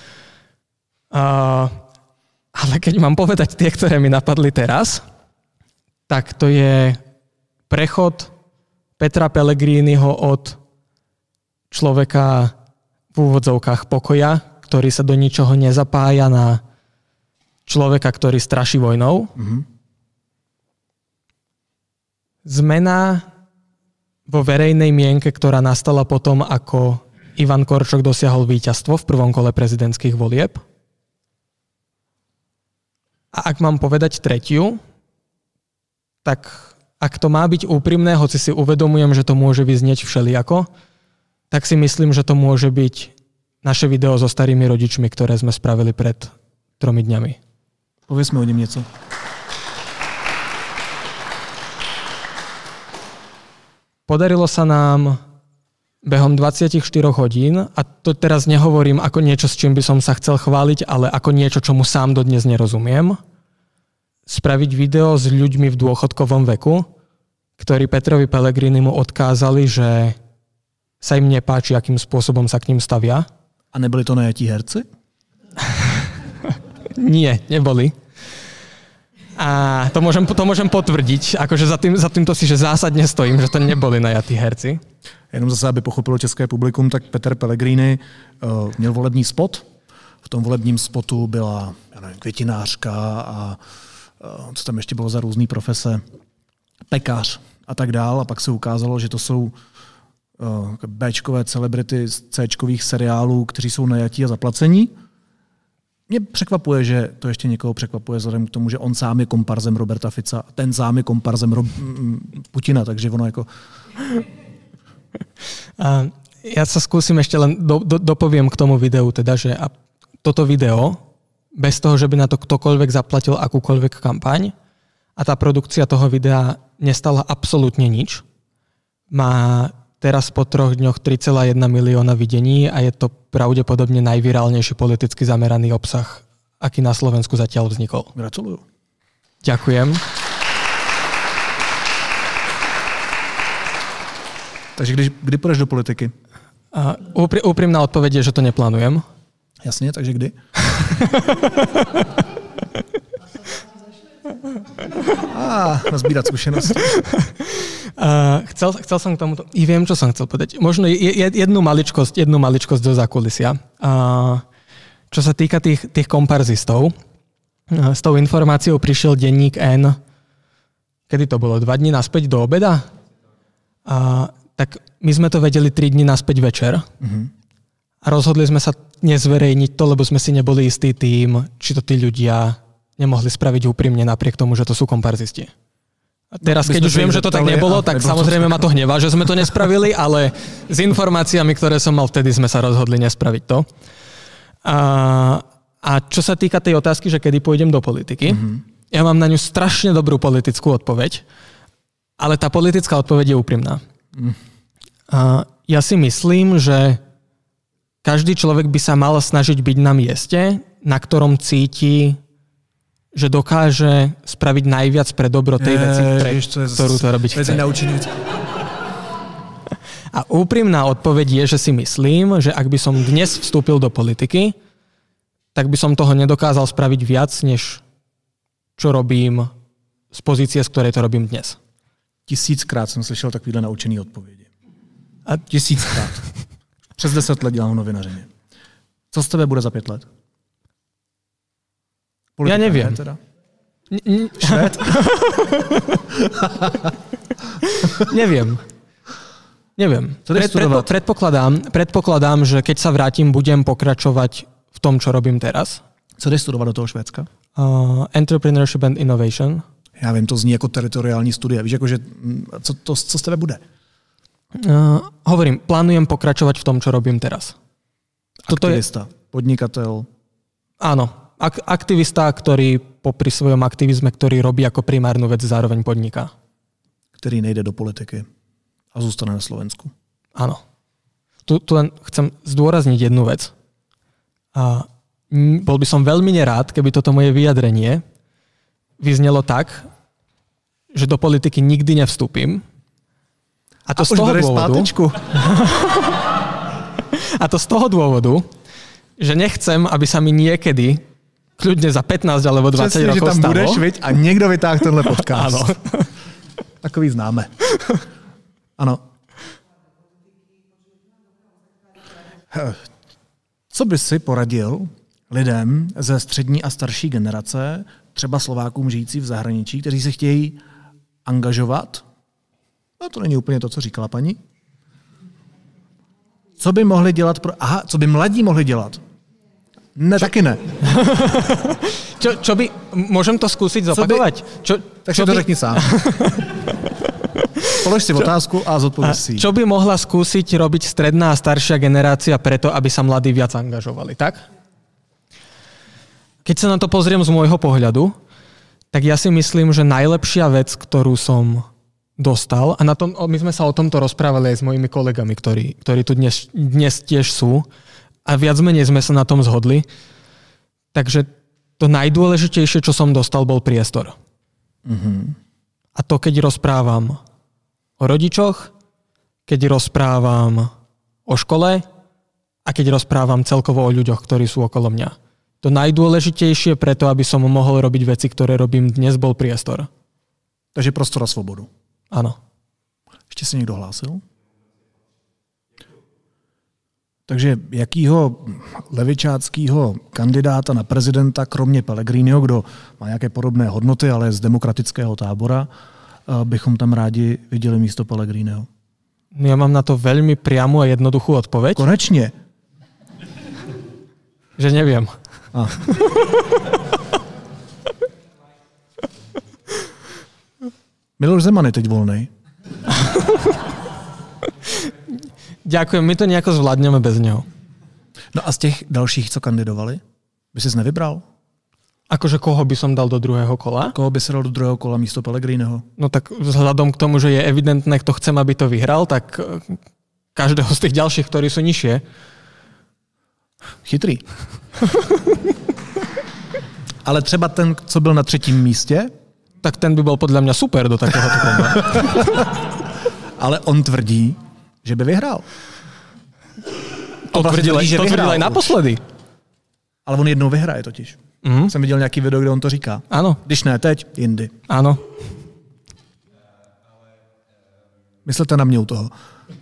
Ale keď mám povedať tie, ktoré mi napadli teraz, tak to je prechod Petra Pellegriniho od človeka v úvodzovkách pokoja, ktorý sa do ničoho nezapája, na človeka, ktorý straší vojnou. Zmena vo verejnej mienke, ktorá nastala potom, ako Ivan Korčok dosiahol víťazstvo v prvom kole prezidentských volieb. A ak mám povedať tretiu, tak ak to má byť úprimné, hoci si uvedomujem, že to môže vyznieť všelijako, tak si myslím, že to môže byť naše video so starými rodičmi, ktoré sme spravili pred 3 dňami. Poviesme o ňom nieco. Podarilo sa nám behom 24 hodín, a to teraz nehovorím ako niečo, s čím by som sa chcel chváliť, ale ako niečo, čomu sám dodnes nerozumiem, spraviť video s ľuďmi v dôchodkovom veku, ktorí Petrovi Pellegrinimu odkázali, že sa im nepáči, akým spôsobom sa k ním stavia. A neboli to najatí herci? Nie, neboli. A to môžem potvrdiť, akože za týmto si že zásadne stojím, že to neboli najatí herci. Jenom zase, aby pochopilo české publikum, tak Petr Pellegrini měl volební spot. V tom volebním spotu byla květinářka a co tam ještě bylo za různý profese, pekař a tak dál. A pak se ukázalo, že to jsou Bčkové celebrity z Cčkových seriálů, kteří jsou najatí a zaplacení. Mě překvapuje, že to ještě někoho překvapuje vzhledem k tomu, že on sám je komparzem Roberta Fica a ten sám je komparzem Putina, takže ono jako... Ja sa skúsim ešte len dopoviem k tomu videu, teda, že toto video, bez toho, že by na to ktokoľvek zaplatil akúkoľvek kampaň, a tá produkcia toho videa nestala absolútne nič, má teraz po 3 dňoch 3,1 milióna videní a je to pravdepodobne najvirálnejší politicky zameraný obsah, aký na Slovensku zatiaľ vznikol. Gratuluju. Ďakujem. Takže kdy pôjdeš do politiky? Úprimná odpoveď je, že to neplánujem. Jasne, takže kdy? Nazbírať skúsenosti. Chcel som k tomuto... I viem, čo som chcel povedať. Možno jednu maličkosť do zákulisia. Čo sa týka tých komparzistov, s tou informáciou prišiel denník N, kedy to bolo? 2 dní naspäť do obeda? Tak my sme to vedeli 3 dní naspäť večer. A rozhodli sme sa nezverejniť to, lebo sme si neboli istý tým, či to tí ľudia nemohli spraviť úprimne napriek tomu, že to sú komparzisti. A teraz, keď už viem, že to tak nebolo, tak samozrejme ma to hnevá, že sme to nespravili, ale s informáciami, ktoré som mal vtedy, sme sa rozhodli nespraviť to. A čo sa týka tej otázky, že kedy pôjdem do politiky, ja mám na ňu strašne dobrú politickú odpoveď, ale tá politická odpoveď je úprimná. Ja si myslím, že každý človek by sa mal snažiť byť na mieste, na ktorom cíti, že dokáže spraviť najviac pre dobro tej veci, ktorú to robiť chce. A úprimná odpoveď je, že si myslím, že ak by som dnes vstúpil do politiky, tak by som toho nedokázal spraviť viac, než čo robím z pozície, z ktorej to robím dnes. 1000krát jsem slyšel takovýhle naučený odpovědi. A 1000krát. Přes 10 let dělám novinařině. Co z tebe bude za 5 let? Politika, ja neviem. Teda? Švéd? Neviem. Predpokladám, že keď sa vrátim, budem pokračovať v tom, čo robím teraz. Co jdeš studovat do toho Švédska? Entrepreneurship and Innovation. Já vím, to zní jako teritoriální studie. Víš, jakože, co z tebe bude? Hovorím, plánujem pokračovať v tom, čo robím teraz. Aktivista, podnikateľ. Áno, aktivista, ktorý popri svojom aktivizme, ktorý robí ako primárnu vec, zároveň podniká. Ktorý nejde do politiky a zůstane na Slovensku. Áno. Tu len chcem zdôrazniť jednu vec. Bol by som veľmi nerád, keby toto moje vyjadrenie vyznelo tak, že do politiky nikdy nevstúpim. A to z toho dôvodu. A to z toho dôvodu, že nechcem, aby sa mi niekedy, kľudne za 15 alebo 20 Přesně, rokov že tam stalo. budeš, viď? A někdo vytáhl tenhle podcast. Áno. Takový známe. Ano. Co by si poradil lidem ze střední a starší generace, třeba Slovákům žijící v zahraničí, kteří se chtějí angažovat? No to není úplně to, co říkala paní. Co by mohli dělat co by mladí mohli dělat? Ne, taky ne. Čo by, môžem to skúsiť zopakovať? Tak si to řekni sám. Polož si otázku a zodpověď si. Čo by mohla skúsiť robiť stredná a staršia generácia preto, aby sa mladí viac angažovali, tak? Keď sa na to pozriem z môjho pohľadu, tak ja si myslím, že najlepšia vec, ktorú som dostal, a na tom, my sme sa o tomto rozprávali aj s mojimi kolegami, ktorí tu dnes tiež sú, a viac menej sme sa na tom zhodli. Takže to najdôležitejšie, čo som dostal, bol priestor. Mm-hmm. A to, keď rozprávam o rodičoch, keď rozprávam o škole a keď rozprávam celkovo o ľuďoch, ktorí sú okolo mňa. To najdôležitejšie preto, aby som mohol robiť veci, ktoré robím dnes, bol priestor. Takže prostor a svobodu. Áno. Ještě se někdo hlásil? Takže jakýho levičáckého kandidáta na prezidenta, kromě Pellegriniho, kdo má nějaké podobné hodnoty, ale z demokratického tábora, bychom tam rádi viděli místo Pellegriniho? Ja mám na to veľmi priamu a jednoduchú odpoveď. Konečně. Že neviem. Miloš Zeman je teď voľnej. Ďakujem, my to nejako zvládneme bez neho. No a z těch dalších, co kandidovali, by ses nevybral? Akože koho by som dal do druhého kola? Koho by si dal do druhého kola místo Pellegriniho? No tak vzhľadom k tomu, že je evidentné, kto chcem, aby to vyhral, tak každého z tých ďalších, ktorí sú nižšie. Chytrý. Ale třeba ten, co byl na 3. místě? Tak ten by bol podľa mňa super do takéhoto kola. Ale on tvrdí, že by vyhrál. To tvrdil aj naposledy. Ale on jednou vyhraje totiž. Mm. Jsem viděl nějaký video, kde on to říká. Áno. Když ne teď, jindy. Áno. Myslete na mě u toho.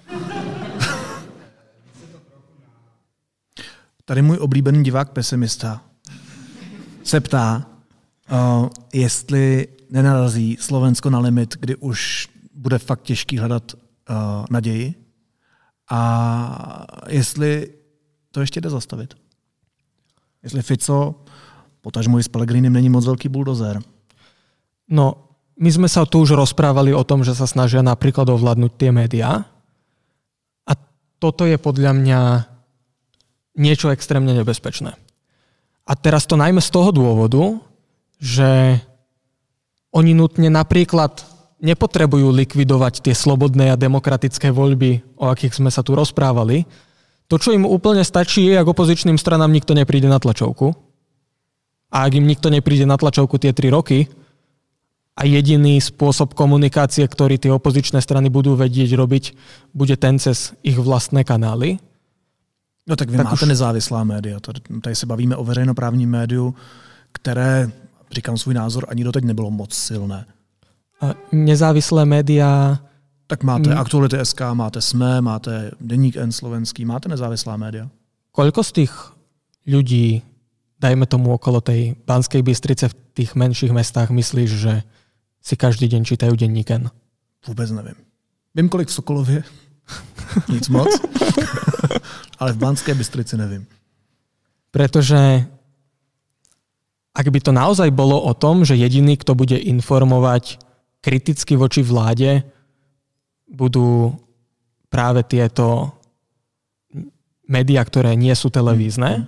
Tady můj oblíbený divák pesimista se ptá, jestli nenarazí Slovensko na limit, kdy už bude fakt těžký hledat naději a jestli to ještě jde zastavit. Jestli Fico, potažmo i s Pellegrinem, není moc veľký buldozer. No, my sme sa tu už rozprávali o tom, že sa snažia napríklad ovládnuť tie médiá a toto je podľa mňa niečo extrémne nebezpečné. A teraz to najmä z toho dôvodu, že oni nutne napríklad nepotrebujú likvidovať tie slobodné a demokratické voľby, o akých sme sa tu rozprávali. To, čo im úplne stačí, je, ak opozičným stranám nikto nepríde na tlačovku. A ak im nikto nepríde na tlačovku tie 3 roky a jediný spôsob komunikácie, ktorý tie opozičné strany budú vedieť robiť, bude ten cez ich vlastné kanály. No tak vy máte nezávislá média. Tady se bavíme o veřejnoprávním médiu, které, říkám svůj názor, ani doteď nebylo moc silné. nezávislé médiá. Tak máte Aktuality.sk, máte SME, máte Deník N slovenský, máte nezávislá média. Koľko z tých ľudí, dajme tomu okolo tej Banskej Bystrice v tých menších mestách, myslíš, že si každý deň čítajú Denník N? Vůbec nevím. Vím, kolik v Sokolově. Nic moc. Ale v Banské Bystrici nevím. Pretože ak by to naozaj bolo o tom, že jediný, kto bude informovať kriticky voči vláde, budú práve tieto médiá, ktoré nie sú televízne,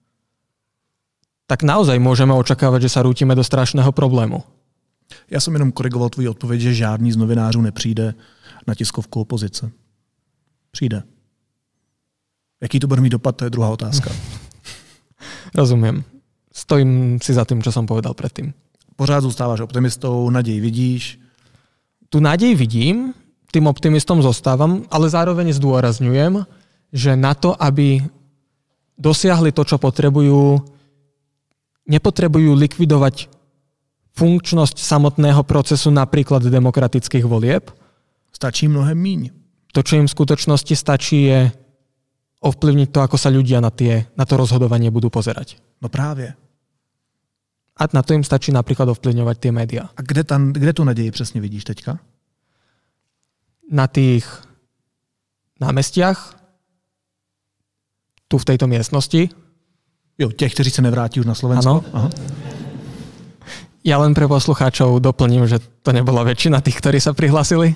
tak naozaj môžeme očakávať, že sa rútime do strašného problému. Já jsem jenom korigoval tvoji odpověď, že žádný z novinářů nepřijde na tiskovku opozice. Přijde. Jaký to bude mít dopad, to je druhá otázka. Rozumiem. Stojím si za tým, čo som povedal predtým. Pořád zůstáváš optimistou, naději vidíš? Tu nádej vidím, tým optimistom zostávam, ale zároveň zdôrazňujem, že na to, aby dosiahli to, čo potrebujú, nepotrebujú likvidovať funkčnosť samotného procesu napríklad demokratických volieb. Stačí mnohem míň. To, čo im v skutočnosti stačí, je ovplyvniť to, ako sa ľudia na to rozhodovanie budú pozerať. No právě. A na to im stačí napríklad ovplyvňovať tie médiá. A kde tu naději přesně vidíš teďka? Na tých námestiach, tu v tejto miestnosti. Jo, těch, kteří se nevrátí už na Slovensko? Áno. Aha. Ja len pre poslucháčov doplním, že to nebola väčšina tých, ktorí sa prihlásili.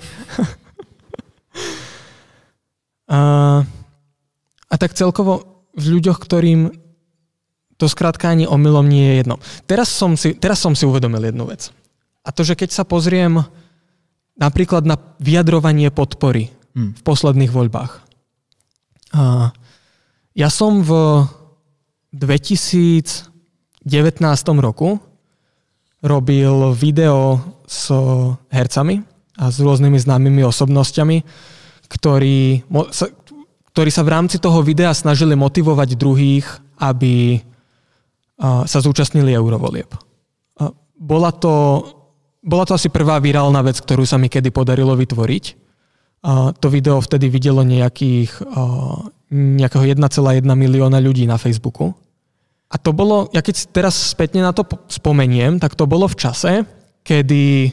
A tak celkovo v ľuďoch, ktorým to skrátka ani omylom nie je jedno. Teraz som si uvedomil jednu vec. A to, že keď sa pozriem napríklad na vyjadrovanie podpory v posledných voľbách. Ja som v 2019 roku robil video s hercami a s rôznymi známymi osobnosťami, ktorí sa v rámci toho videa snažili motivovať druhých, aby sa zúčastnili eurovolieb. Bola to asi prvá virálna vec, ktorú sa mi kedy podarilo vytvoriť. To video vtedy videlo nejakého 1,1 milióna ľudí na Facebooku. A to bolo, ja keď teraz spätne na to spomeniem, tak to bolo v čase, kedy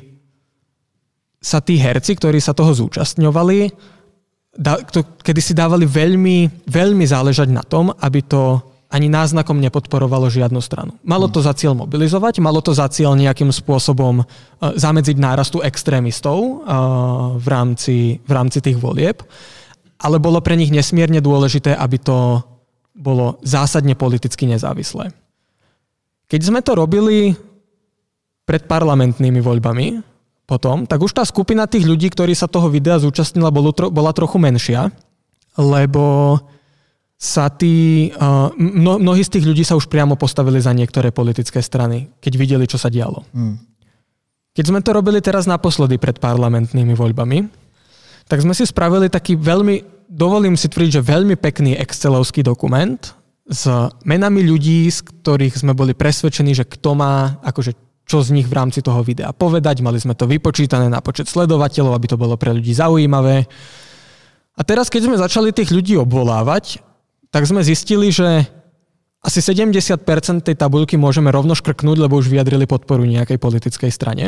sa tí herci, ktorí sa toho zúčastňovali, kedy si dávali veľmi, veľmi záležať na tom, aby to ani náznakom nepodporovalo žiadnu stranu. Malo to za cieľ mobilizovať, malo to za cieľ nejakým spôsobom zamedziť nárastu extrémistov v rámci tých volieb, ale bolo pre nich nesmierne dôležité, aby to bolo zásadne politicky nezávislé. Keď sme to robili pred parlamentnými voľbami potom, tak už tá skupina tých ľudí, ktorí sa toho videa zúčastnila, bola trochu menšia, lebo sa mnohí z tých ľudí sa už priamo postavili za niektoré politické strany, keď videli, čo sa dialo. Keď sme to robili teraz naposledy pred parlamentnými voľbami, tak sme si spravili taký dovolím si tvrdiť, že veľmi pekný excelovský dokument s menami ľudí, z ktorých sme boli presvedčení, že kto má čo z nich v rámci toho videa povedať. Mali sme to vypočítané na počet sledovateľov, aby to bolo pre ľudí zaujímavé. A teraz, keď sme začali tých ľudí obvolávať, tak sme zistili, že asi 70% tej tabuľky môžeme rovno škrknúť, lebo už vyjadrili podporu nejakej politickej strane.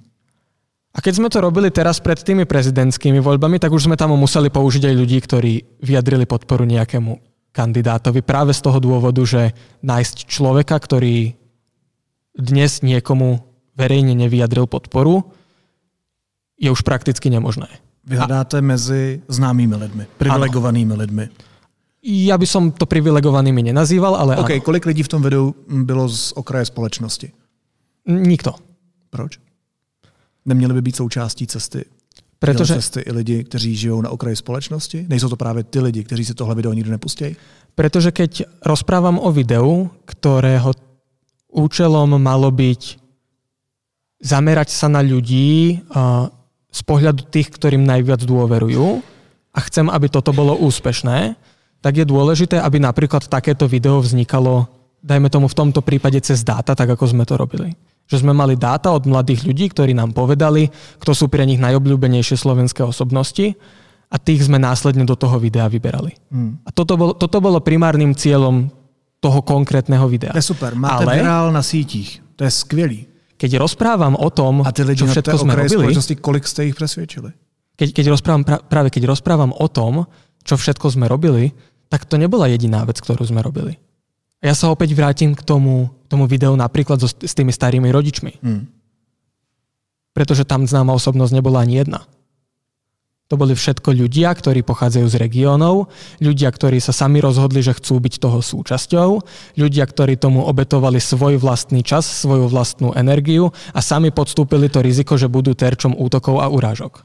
A keď sme to robili teraz pred tými prezidentskými voľbami, tak už sme tam museli použiť aj ľudí, ktorí vyjadrili podporu nejakému kandidátovi práve z toho dôvodu, že nájsť človeka, ktorý dnes niekomu verejne nevyjadril podporu, je už prakticky nemožné. Vy hľadáte mezi známými lidmi, privilegovanými lidmi. Ja by som to privilegovanými nenazýval, ale OK, kolik lidí v tom videu bylo z okraje společnosti? Nikto. Proč? Neměli by být součástí cesty? Cesty i lidi, kteří žijou na okraji společnosti? Nejsou to právě ty lidi, kteří si tohle video nikdy nepustí? Pretože keď rozprávam o videu, ktorého účelom malo byť zamerať sa na ľudí z pohľadu tých, ktorým najviac dôverujú a chcem, aby toto bolo úspešné, tak je dôležité, aby napríklad takéto video vznikalo, dajme tomu v tomto prípade cez dáta, tak ako sme to robili. Že sme mali dáta od mladých ľudí, ktorí nám povedali, kto sú pre nich najobľúbenejšie slovenské osobnosti a tých sme následne do toho videa vyberali. A toto bolo primárnym cieľom toho konkrétneho videa. To je super, máte virál na sítích, to je skvělý. Keď rozprávam o tom, čo všetko sme robili, kolik ste ich presvedčili? Keď rozprávam o tom, čo všetko sme robili, tak to nebola jediná vec, ktorú sme robili. A ja sa opäť vrátim k tomu videu napríklad s tými starými rodičmi. Pretože tam známa osobnosť nebola ani jedna. To boli všetko ľudia, ktorí pochádzajú z regiónov, ľudia, ktorí sa sami rozhodli, že chcú byť toho súčasťou, ľudia, ktorí tomu obetovali svoj vlastný čas, svoju vlastnú energiu a sami podstúpili to riziko, že budú terčom útokov a urážok.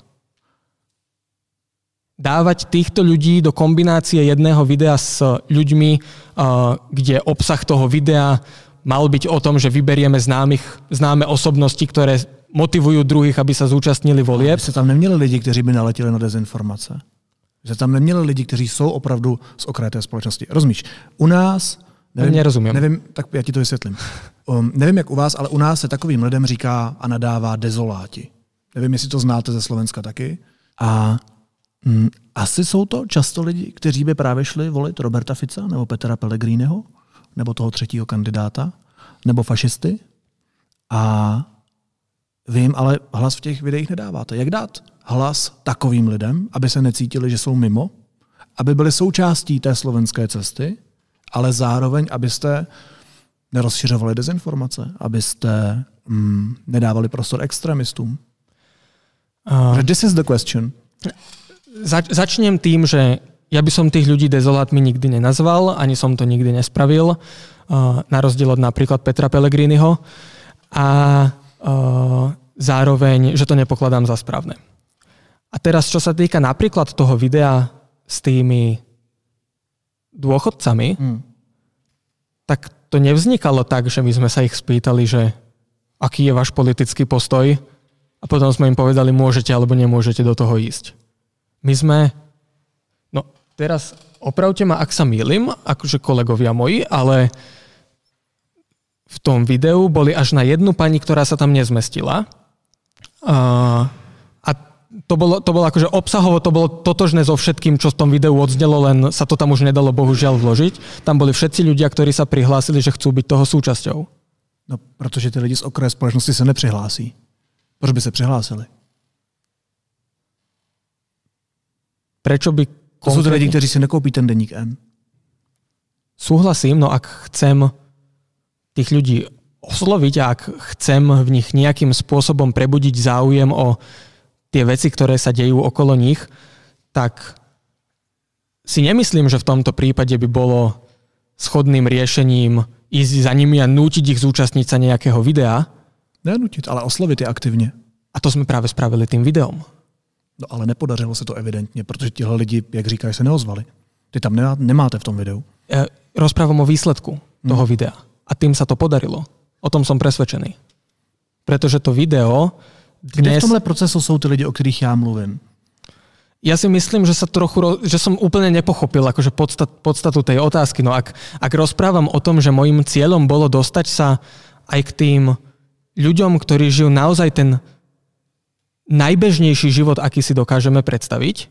Dávať týchto ľudí do kombinácie jedného videa s ľuďmi, kde obsah toho videa mal byť o tom, že vyberieme známe osobnosti, ktoré motivujú druhých, aby sa zúčastnili volieb. Že tam neměli lidi, kteří by naletili na dezinformace. Že tam neměli lidi, kteří jsou opravdu z okraje té společnosti. Rozumíš? U nás... Nerozumím. Nevím, tak já ti to vysvětlím. Nevím, jak u vás, ale u nás se takovým lidem říká a nadává dezoláti. Nevím, jestli to znáte ze Slovenska taky. A asi jsou to často lidi, kteří by právě šli volit Roberta Fica nebo Petra Pellegriniho nebo toho třetího kandidáta nebo fašisty. A vy jim ale hlas v těch videích nedáváte. Jak dát hlas takovým lidem, aby se necítili, že jsou mimo, aby byli součástí té slovenské cesty, ale zároveň, abyste nerozšiřovali dezinformace, abyste nedávali prostor extremistům? This is the question. Začnem tým, že ja by som tých ľudí dezolátmi nikdy nenazval, ani som to nikdy nespravil, na rozdiel od napríklad Petra Pellegriniho. A zároveň, že to nepokladám za správne. A teraz, čo sa týka napríklad toho videa s tými dôchodcami, tak to nevznikalo tak, že my sme sa ich spýtali, že aký je váš politický postoj a potom sme im povedali, môžete alebo nemôžete do toho ísť. My sme, no teraz opravte ma, ak sa mýlim, akože kolegovia moji, ale v tom videu boli až na jednu pani, ktorá sa tam nezmestila. A to bolo akože obsahovo, to bolo totožné so všetkým, čo v tom videu odznelo, len sa to tam už nedalo bohužiaľ vložiť. Tam boli všetci ľudia, ktorí sa prihlásili, že chcú byť toho súčasťou. No, protože ty lidi z okraje společnosti se nepřihlásí. Proč by se přihlásili? Prečo by... To sú tí lidi, kteří si nekoupí ten denník N. Súhlasím, no ak chcem tých ľudí osloviť a ak chcem v nich nejakým spôsobom prebudiť záujem o tie veci, ktoré sa dejú okolo nich, tak si nemyslím, že v tomto prípade by bolo schodným riešením ísť za nimi a nútiť ich zúčastniť sa nejakého videa. Nenútiť, ale oslovit je aktivně. A to sme práve spravili tým videom. No ale nepodařilo se to evidentně, protože tihle lidi, jak říkáš, se neozvali. Ty tam nemáte v tom videu. Rozprávam o výsledku toho videa. A tým sa to podarilo. O tom som presvedčený. Pretože to video dnes... Kde v tomhle procesu jsou ty lidi, o kterých já mluvím? Ja si myslím, že som úplne nepochopil akože podstatu tej otázky. No ak rozprávam o tom, že mojím cieľom bolo dostať sa aj k tým ľuďom, ktorí žijú naozaj ten najbežnejší život, aký si dokážeme predstaviť,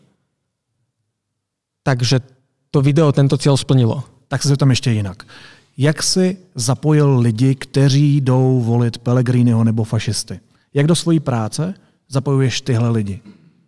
takže to video tento cieľ splnilo. Tak se tam ještě jinak. Jak si zapojil lidi, kteří jdou volit Pellegriniho nebo fašisty? Jak do svojí práce zapojuješ tyhle lidi?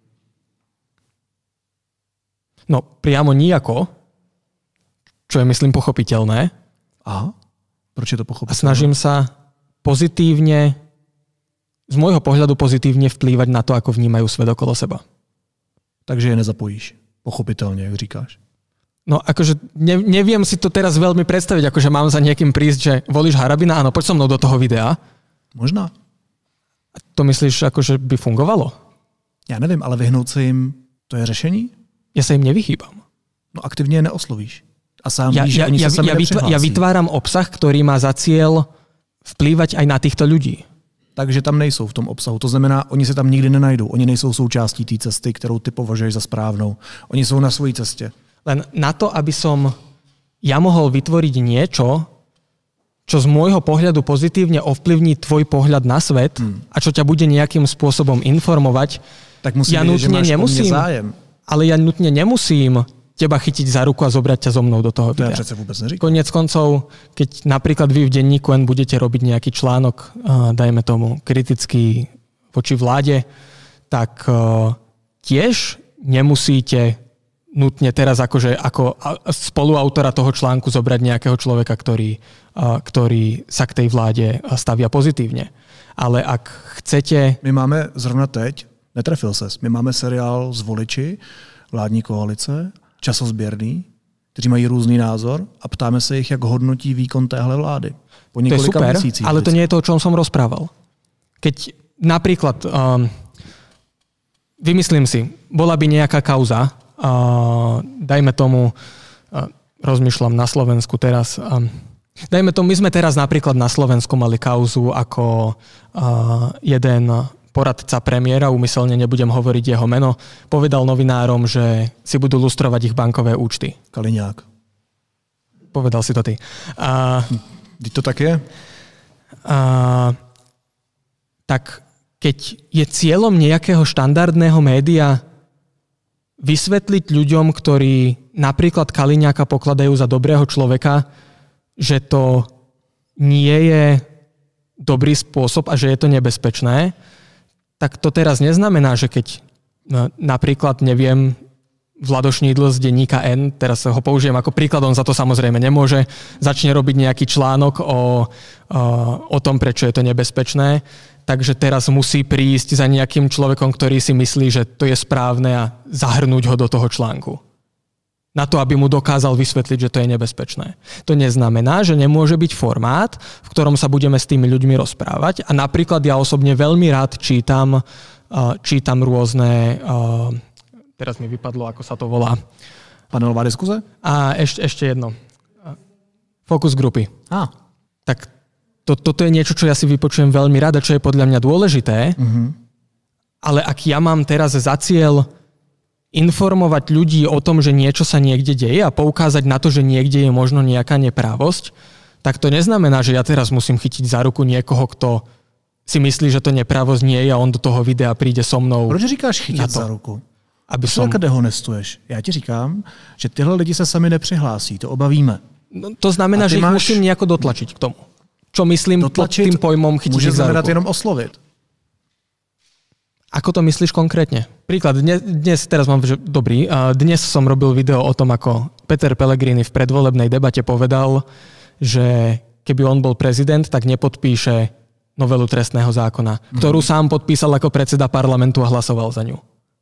No, priamo nijako, čo je, myslím, pochopiteľné. Aha, proč je to pochopiteľné? A snažím sa pozitívne, z môjho pohľadu pozitívne vplývať na to, ako vnímajú svet okolo seba. Takže je nezapojíš, pochopiteľne, jak říkáš. No akože neviem si to teraz veľmi predstaviť, akože mám za niekým prísť, že volíš Harabina, áno, poď so mnou do toho videa. Možná. A to myslíš, akože by fungovalo? Ja neviem, ale vyhnout se jim, to je řešení? Ja sa im nevychýbam. No aktivně je neoslovíš. A sám víš, že oni sa sami nepřihlásí. Ja vytváram obsah, ktorý má za cieľ vplývať aj na týchto ľudí. Takže tam nejsou v tom obsahu. To znamená, oni se tam nikdy nenajdou. Oni nejsou součástí té cesty, kterou ty považuješ za správnou. Oni jsou na svojí cestě. Len na to, aby som ja mohol vytvoriť niečo, čo z môjho pohľadu pozitívne ovplyvní tvoj pohľad na svet a čo ťa bude nejakým spôsobom informovať, tak musím ja vedieť, nutne nemusím, zájem. Ale ja nutne nemusím teba chytiť za ruku a zobrať ťa so mnou do toho videa. To ja přece vôbec neříkam. Koniec koncov, keď napríklad vy v denníku N budete robiť nejaký článok, dajme tomu kritický voči vláde, tak tiež nemusíte nutne teraz ako spoluautora toho článku zobrať nejakého človeka, ktorý sa k tej vláde stavia pozitívne. Ale ak chcete... My máme zrovna teď, netrefil ses, my máme seriál z Voliči, vládní koalice, časozběrný, kteří mají různý názor a ptáme se jich, jak hodnotí výkon téhle vlády. Po to je super, ale to nie je to, o čom som rozprával. Keď napríklad, vymyslím si, bola by nejaká kauza, dajme tomu, rozmýšľam na Slovensku teraz, dajme tomu, my sme teraz napríklad na Slovensku mali kauzu ako jeden poradca premiéra, úmyselne nebudem hovoriť jeho meno, povedal novinárom, že si budú lustrovať ich bankové účty. Kaliňák. Povedal si to ty. To tak je? Tak keď je cieľom nejakého štandardného média vysvetliť ľuďom, ktorí napríklad Kaliňáka pokladajú za dobrého človeka, že to nie je dobrý spôsob a že je to nebezpečné, tak to teraz neznamená, že keď napríklad, neviem, Vlado Šnídl z denníka N, teraz ho použijem ako príklad, on za to samozrejme nemôže, začne robiť nejaký článok o tom, prečo je to nebezpečné, takže teraz musí prísť za nejakým človekom, ktorý si myslí, že to je správne a zahrnúť ho do toho článku. Na to, aby mu dokázal vysvetliť, že to je nebezpečné. To neznamená, že nemôže byť formát, v ktorom sa budeme s tými ľuďmi rozprávať. A napríklad ja osobne veľmi rád čítam rôzne, teraz mi vypadlo, ako sa to volá. Panelová diskuze? A ešte jedno. Focus grupy. Tak toto je niečo, čo ja si vypočujem veľmi rád a čo je podľa mňa dôležité. Ale ak ja mám teraz za cieľ informovať ľudí o tom, že niečo sa niekde deje a poukázať na to, že niekde je možno nejaká neprávosť, tak to neznamená, že ja teraz musím chytiť za ruku niekoho, kto si myslí, že to neprávosť nie je a on do toho videa príde so mnou. Proč říkáš chytit za ruku? Proč to dehonestuješ? Já ti říkám, že tyhle lidi se sami nepřihlásí, to obavíme. No, to znamená, že ich musím nejako dotlačiť k tomu. Čo myslím pod tým pojmom chytiť za ruku? Môže znamenať jenom oslovit. Ako to myslíš konkrétne? Príklad, dnes som robil video o tom, ako Peter Pellegrini v predvolebnej debate povedal, že keby on bol prezident, tak nepodpíše novelu trestného zákona, ktorú sám podpísal ako predseda parlamentu a hlasoval za ňu.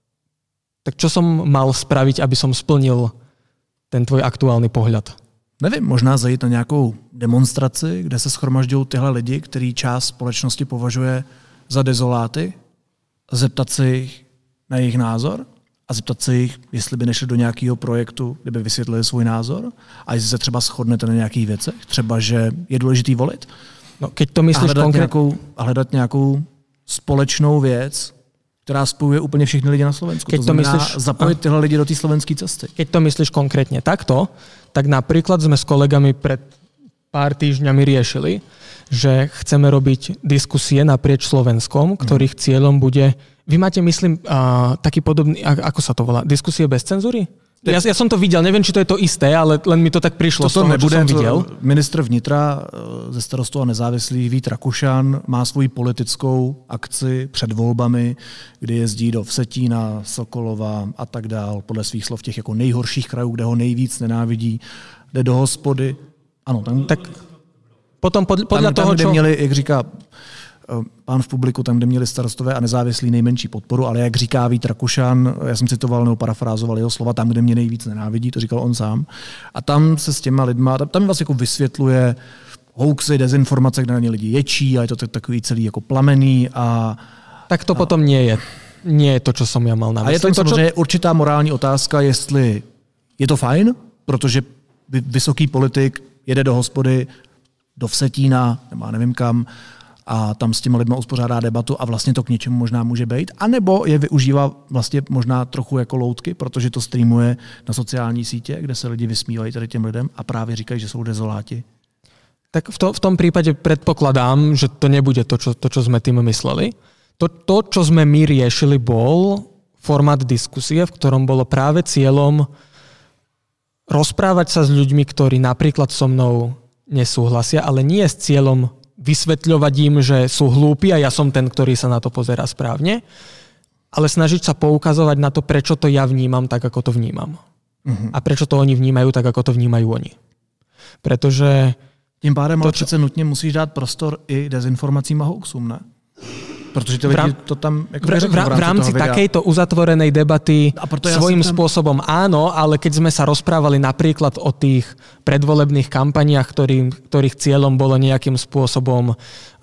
Tak čo som mal spraviť, aby som splnil ten tvoj aktuálny pohľad? Nevím, možná zajít na nějakou demonstraci, kde se shromažďují tyhle lidi, který část společnosti považuje za dezoláty, zeptat se jich na jejich názor a zeptat se jich, jestli by nešli do nějakého projektu, kde by vysvětlili svůj názor a jestli se třeba shodnete na nějakých věcech, třeba, že je důležitý volit. No, keď to myslíš a hledat nějakou společnou věc, která spojuje úplně všechny lidi na Slovensku. To znamená zapojit tyhle lidi do té slovenské cesty. Keď to myslíš konkrétne takto, tak napríklad sme s kolegami pred pár týždňami riešili, že chceme robiť diskusie naprieč Slovenskom, ktorých cieľom bude... Vy máte, myslím, taký podobný... Ako sa to volá? Diskusie bez cenzúry? Ja som to videl, neviem, či to je to isté, ale len mi to tak prišlo z toho, čo som videl. Ministr vnitra ze Starostů a nezávislých Vít Rakušan má svoji politickou akci před volbami, kdy jezdí do Vsetína, Sokolova a tak dál, podle svých slov těch jako nejhorších krajů, kde ho nejvíc nenávidí, jde do hospody. Ano, tak potom podľa toho, kde měli, jak říká pán v publiku, tam, kde měli Starostové a nezávislí nejmenší podporu, ale jak říká Vít Rakušan, já jsem citoval nebo parafrázoval jeho slova, tam, kde mě nejvíc nenávidí, to říkal on sám. A tam se s těma lidma, tam vlastně jako vysvětluje hoaxy, dezinformace, kde na ně lidi ječí a je to takový celý jako plamený. Tak to potom nie je to, čo som ja mal na mysli. A je to samozřejmě určitá morální otázka, jestli je to fajn, protože vysoký politik jede do hospody, do Vsetína, nebo já nevím kam, a tam s těma lidma uspořádá debatu a vlastně to k něčemu možná může být. A nebo je využívá vlastně možná trochu jako loutky, protože to streamuje na sociální sítě, kde se lidi vysmívají tady těm lidem a právě říkají, že jsou dezoláti. Tak v tom prípade predpokladám, že to nebude to, čo sme tým mysleli. To, čo sme my riešili, bol formát diskusie, v ktorom bolo práve cieľom rozprávať sa s ľuďmi, ktorí napríklad so mnou nesúhlasia, ale nie s cieľom vysvetľovať im, že sú hlúpi a ja som ten, ktorý sa na to pozerá správne, ale snažiť sa poukazovať na to, prečo to ja vnímam tak, ako to vnímam. A prečo to oni vnímajú tak, ako to vnímajú oni. Pretože... Tím pádem ale přece nutně musíš dát prostor i dezinformacím a hoaxům, ne? Protože ty lidi to tam jako v rámci takejto uzatvorenej debaty svojím spôsobom áno, ale keď sme sa rozprávali napríklad o tých predvolebných kampaniách, ktorých cieľom bolo nejakým spôsobom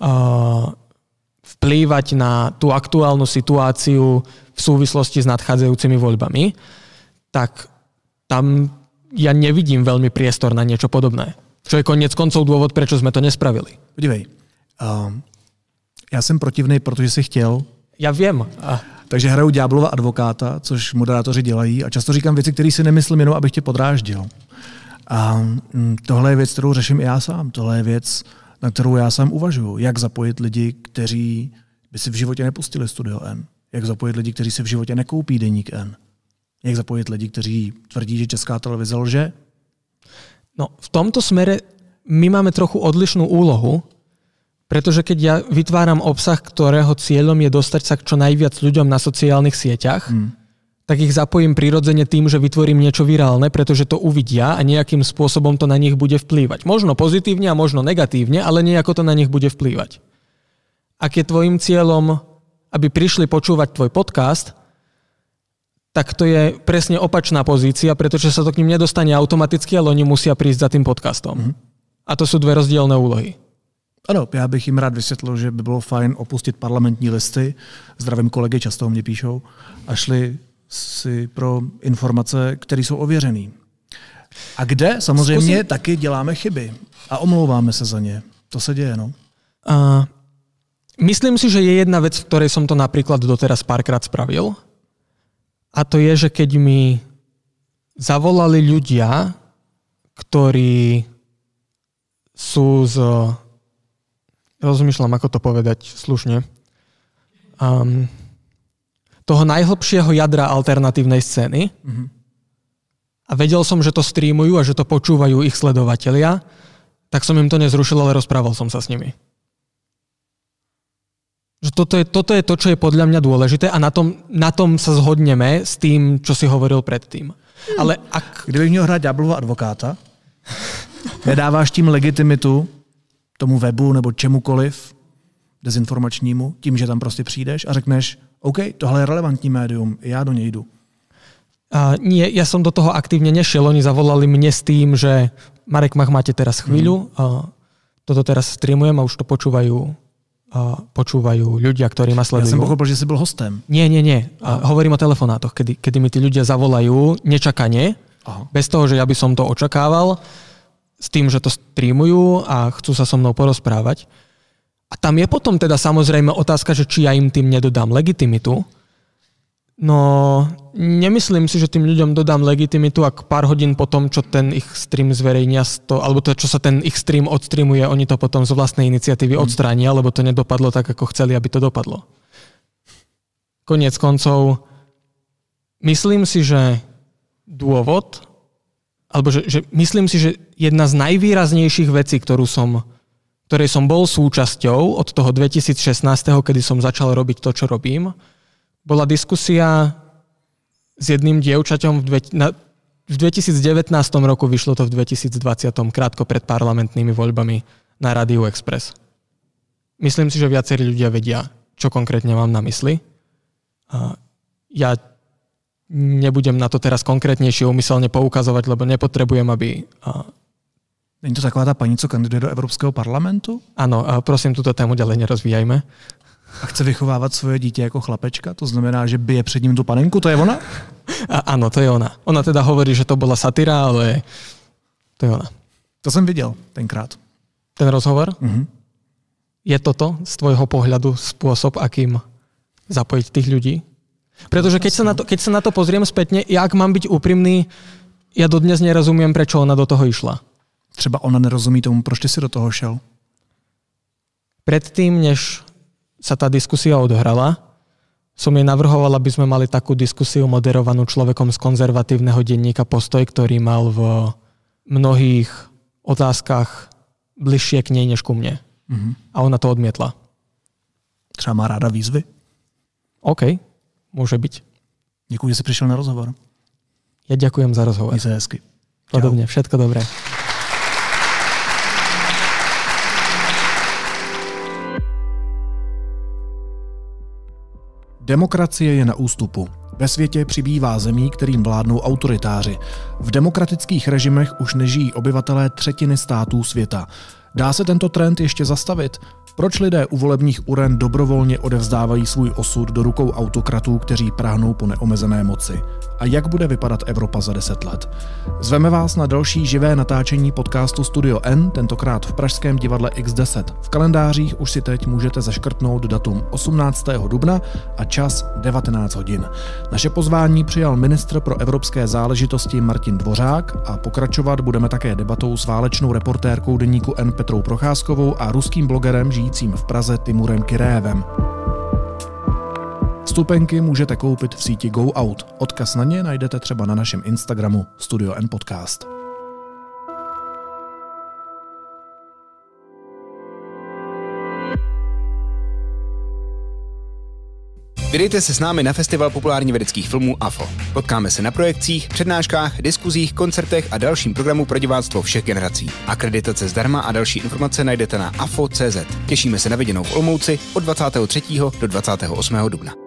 vplývať na tú aktuálnu situáciu v súvislosti s nadchádzajúcimi voľbami, tak tam ja nevidím veľmi priestor na niečo podobné. Čo je koniec koncov dôvod, prečo sme to nespravili. Podívej, já jsem protivnej, protože jsi chtěl. Já vím. Takže hraju ďáblova advokáta, což moderátoři dělají a často říkám věci, které si nemyslím jenom, abych tě podráždil. A tohle je věc, kterou řeším i já sám. Tohle je věc, na kterou já sám uvažuju. Jak zapojit lidi, kteří by si v životě nepustili Studio N. Jak zapojit lidi, kteří si v životě nekoupí Deník N. Jak zapojit lidi, kteří tvrdí, že Česká televize lže. No, v tomto smere my máme trochu odlišnú úlohu, pretože keď ja vytváram obsah, ktorého cieľom je dostať sa k čo najviac ľuďom na sociálnych sieťach, tak ich zapojím prirodzene tým, že vytvorím niečo virálne, pretože to uvidia a nejakým spôsobom to na nich bude vplývať. Možno pozitívne a možno negatívne, ale nejako to na nich bude vplývať. Ak je tvojim cieľom, aby prišli počúvať tvoj podcast, tak to je presne opačná pozícia, pretože sa to k ním nedostane automaticky, ale oni musia prísť za tým podcastom. A to sú dve rozdielne úlohy. Ano, já bych jim rád vysvětlil, že by bylo fajn opustit parlamentní listy, zdravím kolegy, často o mě píšou, a šli si pro informace, které jsou ověřené. A kde samozřejmě taky děláme chyby a omlouváme se za ně. To se děje, no. Myslím si, že je jedna vec, v ktorej som to napríklad doteraz párkrát spravil, a to je, že keď mi zavolali ľudia, ktorí sú z... Rozmýšľam, ako to povedať slušne. Toho najhlbšieho jadra alternatívnej scény. A vedel som, že to streamujú a že to počúvajú ich sledovatelia, tak som im to nezrušil, ale rozprával som sa s nimi. Že toto je to, čo je podľa mňa dôležité a na tom sa zhodneme s tým, čo si hovoril predtým. Ale ak... Kdybych měl hrát ďáblova advokáta, nedáváš tím legitimitu tomu webu nebo čemukoliv dezinformačnímu, tím, že tam prostě přijdeš a řekneš, OK, tohle je relevantní médium, já do něj jdu. Nie, ja som do toho aktívne nešiel. Oni zavolali mne s tým, že Marek Mach, máte teraz chvíľu, toto teraz streamujem a už to počúvajú ľudia, ktorí ma sledujú. Ja som pochopil, že si byl hostem. Nie. Hovorím o telefonátoch, kedy mi tí ľudia zavolajú nečakane, bez toho, že ja by som to očakával, s tým, že to streamujú a chcú sa so mnou porozprávať. A tam je potom teda samozrejme otázka, že či ja im tým nedodám legitimitu. No, nemyslím si, že tým ľuďom dodám legitimitu, ak pár hodín potom, čo ten ich stream zverejnia, alebo to, čo sa ten ich stream odstreamuje, oni to potom z vlastnej iniciatívy odstránia, lebo to nedopadlo tak, ako chceli, aby to dopadlo. Koniec koncov, myslím si, že dôvod, alebo že myslím si, že jedna z najvýraznejších vecí, ktorej som bol súčasťou od toho 2016, kedy som začal robiť to, čo robím, bola diskusia s jedným dievčaťom v 2019 roku, vyšlo to v 2020, krátko pred parlamentnými voľbami na Rádiu Express. Myslím si, že viacerí ľudia vedia, čo konkrétne mám na mysli. Ja nebudem na to teraz konkrétnejšie úmyselne poukazovať, lebo nepotrebujem, aby... Není to taková tá paní, co kandiduje do Evropského parlamentu? Áno, prosím, túto tému ďalej nerozvíjajme. A chce vychovávat svoje dítě jako chlapečka? To znamená, že bije před ním tu panenku? To je ona? Áno, to je ona. Ona teda hovorí, že to bola satyra, ale to je ona. To jsem viděl tenkrát. Ten rozhovor? Je toto z tvojho pohľadu spôsob, akým zapojiť tých ľudí? Pretože keď sa na to pozriem spätne, ja ak mám byť úprimný, ja dodnes nerozumiem, prečo ona do toho išla. Třeba ona nerozumí tomu, proč ty si do toho šel? Predtým, než sa tá diskusia odohrala, som jej navrhoval, aby sme mali takú diskusiu moderovanú človekom z konzervatívneho denníka Postoj, ktorý mal v mnohých otázkach bližšie k nej než ku mne. Mm-hmm. A ona to odmietla. Třeba má ráda výzvy? OK, môže byť. Děkuji, že jsi přišel na rozhovor. Ja ďakujem za rozhovor. Měj se hezky. Podobne, všetko dobré. Demokracie je na ústupu. Ve světě přibývá zemí, kterým vládnou autoritáři. V demokratických režimech už nežijí obyvatelé třetiny států světa. Dá se tento trend ještě zastavit? Proč lidé u volebních uren dobrovolně odevzdávají svůj osud do rukou autokratů, kteří prahnou po neomezené moci? A jak bude vypadat Evropa za 10 let? Zveme vás na další živé natáčení podcastu Studio N, tentokrát v pražském divadle X10. V kalendářích už si teď můžete zaškrtnout datum 18. dubna a čas 19 hodin. Naše pozvání přijal ministr pro evropské záležitosti Martin Dvořák a pokračovat budeme také debatou s válečnou reportérkou deníku N Petrou Procházkovou a ruským blogerem žijícím v Praze Timurem Kyreevem. Vstupenky můžete koupit v síti Go Out. Odkaz na ně najdete třeba na našem Instagramu Studio N Podcast. Vydejte se s námi na Festival populárně vědeckých filmů AFO. Potkáme se na projekcích, přednáškách, diskuzích, koncertech a dalším programu pro diváctvo všech generací. Akreditace zdarma a další informace najdete na afo.cz. Těšíme se na viděnou v Olomouci od 23. do 28. dubna.